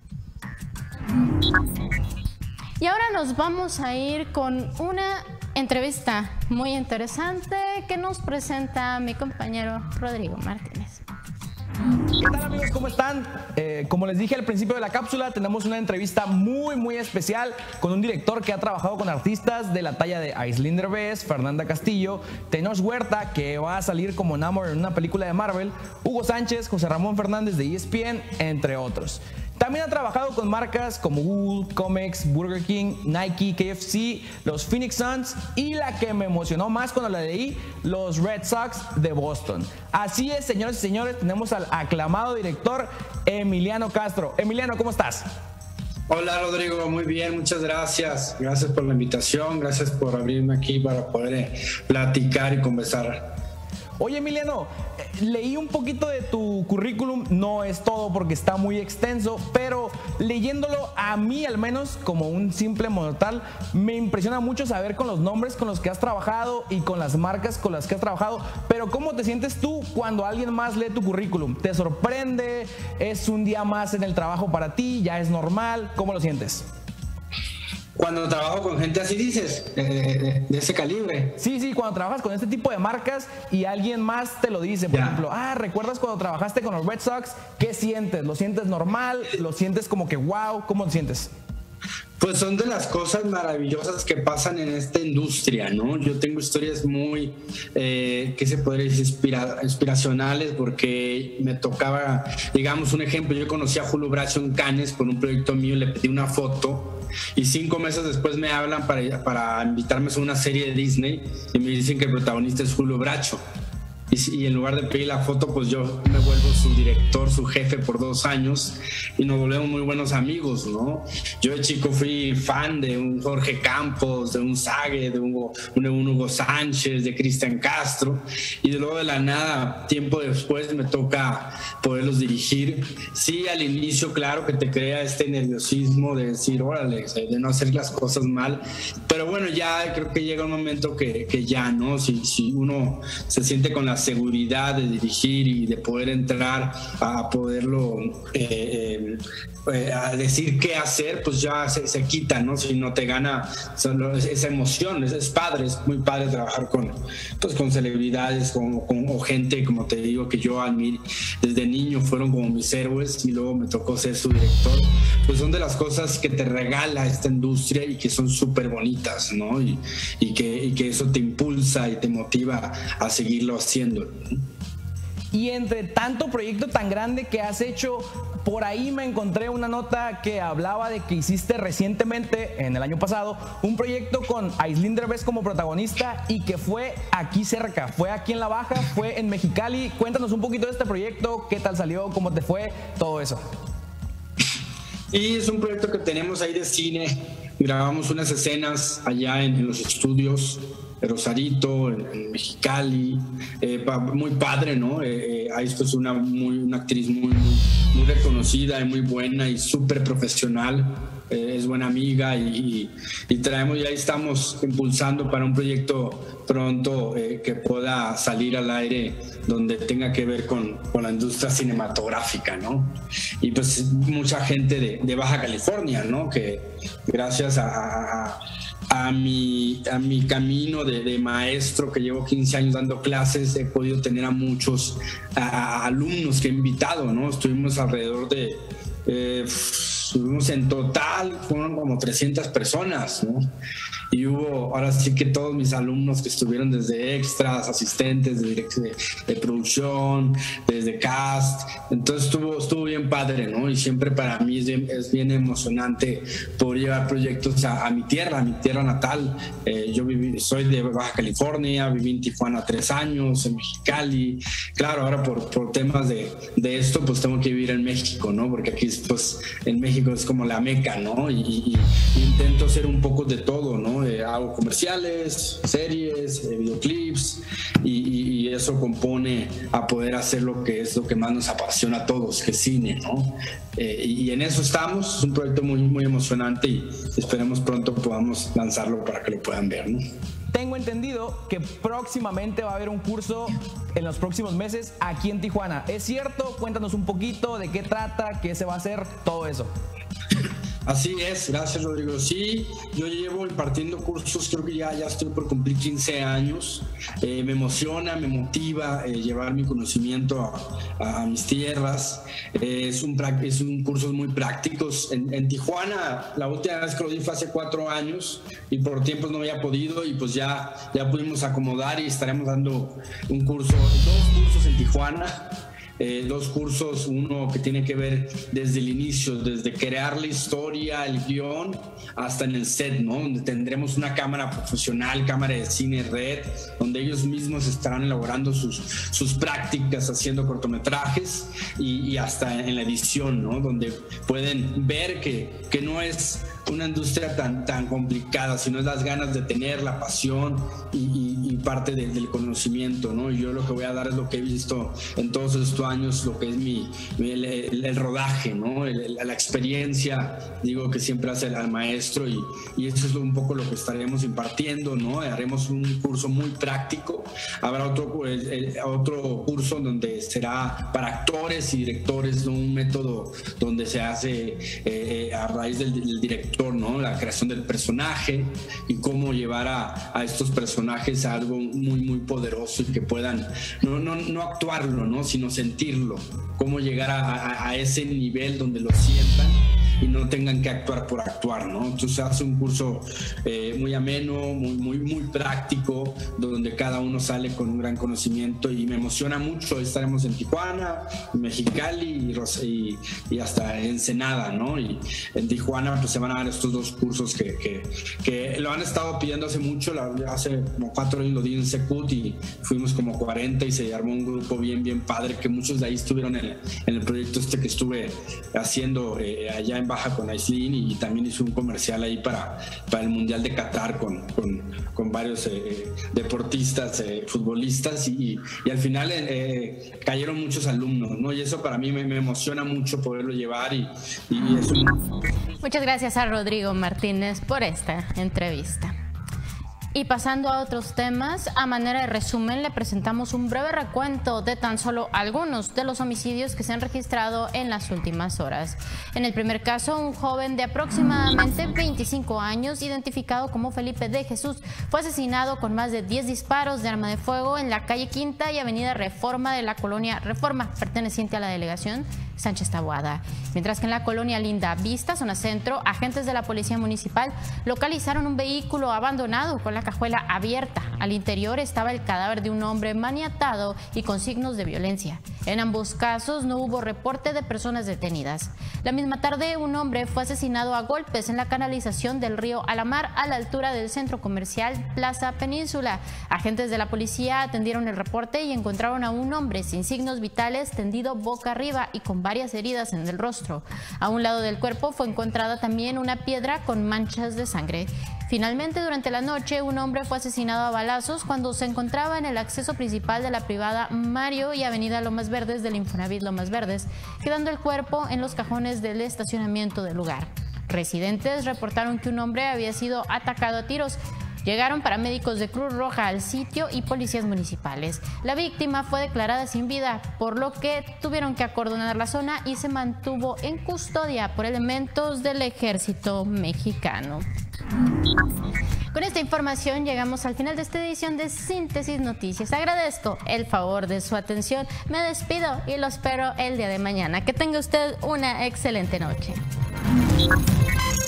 Y ahora nos vamos a ir con una entrevista muy interesante que nos presenta mi compañero Rodrigo Martínez. ¿Qué tal, amigos? ¿Cómo están? Eh, como les dije al principio de la cápsula, tenemos una entrevista muy muy especial con un director que ha trabajado con artistas de la talla de Aislinn Derbez, Fernanda Castillo, Tenoch Huerta, que va a salir como Namor en una película de Marvel, Hugo Sánchez, José Ramón Fernández de E S P N, entre otros. También ha trabajado con marcas como Google, Comex, Burger King, Nike, K F C, los Phoenix Suns y la que me emocionó más cuando la leí, los Red Sox de Boston. Así es, señores y señores, tenemos al aclamado director Emiliano Castro. Emiliano, ¿cómo estás? Hola, Rodrigo, muy bien, muchas gracias. Gracias por la invitación, gracias por abrirme aquí para poder eh, platicar y conversar. Oye, Emiliano, eh, leí un poquito de tu currículum, no es todo porque está muy extenso, pero leyéndolo a mí al menos como un simple mortal, me impresiona mucho saber con los nombres con los que has trabajado y con las marcas con las que has trabajado, pero ¿cómo te sientes tú cuando alguien más lee tu currículum? ¿Te sorprende? ¿Es un día más en el trabajo para ti? ¿Ya es normal? ¿Cómo lo sientes? Cuando trabajo con gente así, dices, de, de, de ese calibre. Sí, sí, cuando trabajas con este tipo de marcas y alguien más te lo dice, por ya. ejemplo, ah, ¿recuerdas cuando trabajaste con los Red Sox? ¿Qué sientes? ¿Lo sientes normal? ¿Lo sientes como que wow? ¿Cómo lo sientes? Pues son de las cosas maravillosas que pasan en esta industria, ¿no? Yo tengo historias muy, eh, ¿qué se podría decir? Inspira, inspiracionales, porque me tocaba, digamos, un ejemplo, yo conocí a Julio Bracho en Cannes por un proyecto mío, le pedí una foto y cinco meses después me hablan para, para invitarme a una serie de Disney y me dicen que el protagonista es Julio Bracho. Y, y en lugar de pedir la foto, pues yo me vuelvo su director, su jefe por dos años y nos volvemos muy buenos amigos, ¿no? Yo de chico fui fan de un Jorge Campos, de un Sague, de un, un, un Hugo Sánchez, de Cristian Castro, y de luego de la nada, tiempo después me toca poderlos dirigir. Sí, al inicio, claro que te crea este nerviosismo de decir, órale, de no hacer las cosas mal, pero bueno, ya creo que llega un momento que, que ya, ¿no? Si, si uno se siente con la seguridad de dirigir y de poder entrar a poderlo eh, eh, a decir qué hacer, pues ya se, se quita, ¿no? Si no te gana esa emoción, es, es padre, es muy padre trabajar con, pues, con celebridades con, con, o gente, como te digo, que yo admiro desde niño, fueron como mis héroes y luego me tocó ser su director. Pues son de las cosas que te regala esta industria y que son súper bonitas, ¿no? Y, y, que, y que eso te impulsa y te motiva a seguirlo haciendo. Y entre tanto proyecto tan grande que has hecho, por ahí me encontré una nota que hablaba de que hiciste recientemente, en el año pasado, un proyecto con Aislinn Derbez como protagonista y que fue aquí cerca, fue aquí en La Baja, fue en Mexicali. Cuéntanos un poquito de este proyecto, qué tal salió, cómo te fue, todo eso. Y es un proyecto que tenemos ahí de cine, grabamos unas escenas allá en, en los estudios Rosarito, en, en Mexicali, eh, pa, muy padre, ¿no? Eh, eh, ahí es una, muy, una actriz muy, muy, muy reconocida y muy buena y súper profesional, eh, es buena amiga y, y, y traemos, y ahí estamos impulsando para un proyecto pronto eh, que pueda salir al aire donde tenga que ver con, con la industria cinematográfica, ¿no? Y pues mucha gente de, de Baja California, ¿no? Que gracias a, a A mi, a mi camino de, de maestro, que llevo quince años dando clases, he podido tener a muchos a, a alumnos que he invitado, ¿no? Estuvimos alrededor de, eh, estuvimos en total, fueron como trescientas personas, ¿no? Y hubo, ahora sí que todos mis alumnos que estuvieron desde extras, asistentes de, de, de producción, desde cast, entonces estuvo, estuvo bien padre, ¿no? Y siempre para mí es bien, es bien emocionante poder llevar proyectos a, a mi tierra, a mi tierra natal. Eh, yo viví, soy de Baja California, viví en Tijuana tres años, en Mexicali. Claro, ahora por, por temas de, de esto, pues tengo que vivir en México, ¿no? Porque aquí, pues, en México es como la meca, ¿no? Y, y, y intento hacer un poco de todo, ¿no? ¿no? Eh, hago comerciales, series, eh, videoclips y, y, y eso compone a poder hacer lo que es lo que más nos apasiona a todos, que es cine, ¿no? Eh, y, y en eso estamos, es un proyecto muy, muy emocionante y esperemos pronto podamos lanzarlo para que lo puedan ver, ¿no? Tengo entendido que próximamente va a haber un curso en los próximos meses aquí en Tijuana. ¿Es cierto? Cuéntanos un poquito de qué trata, qué se va a hacer, todo eso. Así es, gracias Rodrigo. Sí, yo llevo impartiendo cursos, creo que ya, ya estoy por cumplir quince años. Eh, me emociona, me motiva eh, llevar mi conocimiento a, a, a mis tierras. Eh, es, un, es un cursos muy prácticos. En, en Tijuana, la última vez que lo di fue hace cuatro años y por tiempos no había podido y pues ya, ya pudimos acomodar y estaremos dando un curso, dos cursos en Tijuana. Eh, dos cursos, uno que tiene que ver desde el inicio, desde crear la historia, el guión, hasta en el set, ¿no? Donde tendremos una cámara profesional, cámara de cine red, donde ellos mismos estarán elaborando sus, sus prácticas haciendo cortometrajes y, y hasta en la edición, ¿no? Donde pueden ver que, que no es una industria tan, tan complicada, sino es las ganas de tener, la pasión y, y, y parte de, del conocimiento, ¿no? Y yo lo que voy a dar es lo que he visto en todos estos años, lo que es mi, el, el, el rodaje, ¿no? El, el, la experiencia, digo que siempre hace al maestro y, y eso es un poco lo que estaremos impartiendo, ¿no? Haremos un curso muy práctico, habrá otro, el, el, otro curso donde será para actores y directores, ¿no? Un método donde se hace eh, a raíz del, del director, ¿no? La creación del personaje y cómo llevar a, a estos personajes a algo muy muy poderoso y que puedan no, no, no actuarlo, ¿no? Sino sentirlo, cómo llegar a, a, a ese nivel donde lo sientan y no tengan que actuar por actuar, ¿no? Entonces hace un curso eh, muy ameno, muy, muy, muy práctico, donde cada uno sale con un gran conocimiento y me emociona mucho. Estaremos en Tijuana, Mexicali y, y, y hasta Ensenada, ¿no? Y en Tijuana pues se van a dar estos dos cursos que, que, que lo han estado pidiendo hace mucho, hace como cuatro años lo di en Secut y fuimos como cuarenta y se armó un grupo bien, bien padre, que muchos de ahí estuvieron en, en el proyecto este que estuve haciendo eh, allá en Baja con Aislinn y también hizo un comercial ahí para, para el Mundial de Qatar con, con, con varios eh, deportistas, eh, futbolistas y, y al final eh, cayeron muchos alumnos, ¿no? Y eso para mí me, me emociona mucho poderlo llevar y, y eso. Muchas gracias a Rodrigo Martínez por esta entrevista. Y pasando a otros temas, a manera de resumen le presentamos un breve recuento de tan solo algunos de los homicidios que se han registrado en las últimas horas. En el primer caso, un joven de aproximadamente veinticinco años, identificado como Felipe de Jesús, fue asesinado con más de diez disparos de arma de fuego en la calle Quinta y avenida Reforma de la colonia Reforma, perteneciente a la delegación Sánchez Taboada. Mientras que en la colonia Linda Vista, zona centro, agentes de la policía municipal localizaron un vehículo abandonado con la cajuela abierta. Al interior estaba el cadáver de un hombre maniatado y con signos de violencia. En ambos casos no hubo reporte de personas detenidas. La misma tarde, un hombre fue asesinado a golpes en la canalización del río Alamar a la altura del centro comercial Plaza Península. Agentes de la policía atendieron el reporte y encontraron a un hombre sin signos vitales tendido boca arriba y con varias heridas en el rostro. A un lado del cuerpo fue encontrada también una piedra con manchas de sangre. Finalmente, durante la noche, un hombre fue asesinado a balazos cuando se encontraba en el acceso principal de la privada Mario y avenida Lomas Verdes del Infonavit Lomas Verdes, quedando el cuerpo en los cajones del estacionamiento del lugar. Residentes reportaron que un hombre había sido atacado a tiros. Llegaron paramédicos de Cruz Roja al sitio y policías municipales. La víctima fue declarada sin vida, por lo que tuvieron que acordonar la zona y se mantuvo en custodia por elementos del ejército mexicano. Con esta información llegamos al final de esta edición de Síntesis Noticias. Agradezco el favor de su atención. Me despido y lo espero el día de mañana. Que tenga usted una excelente noche.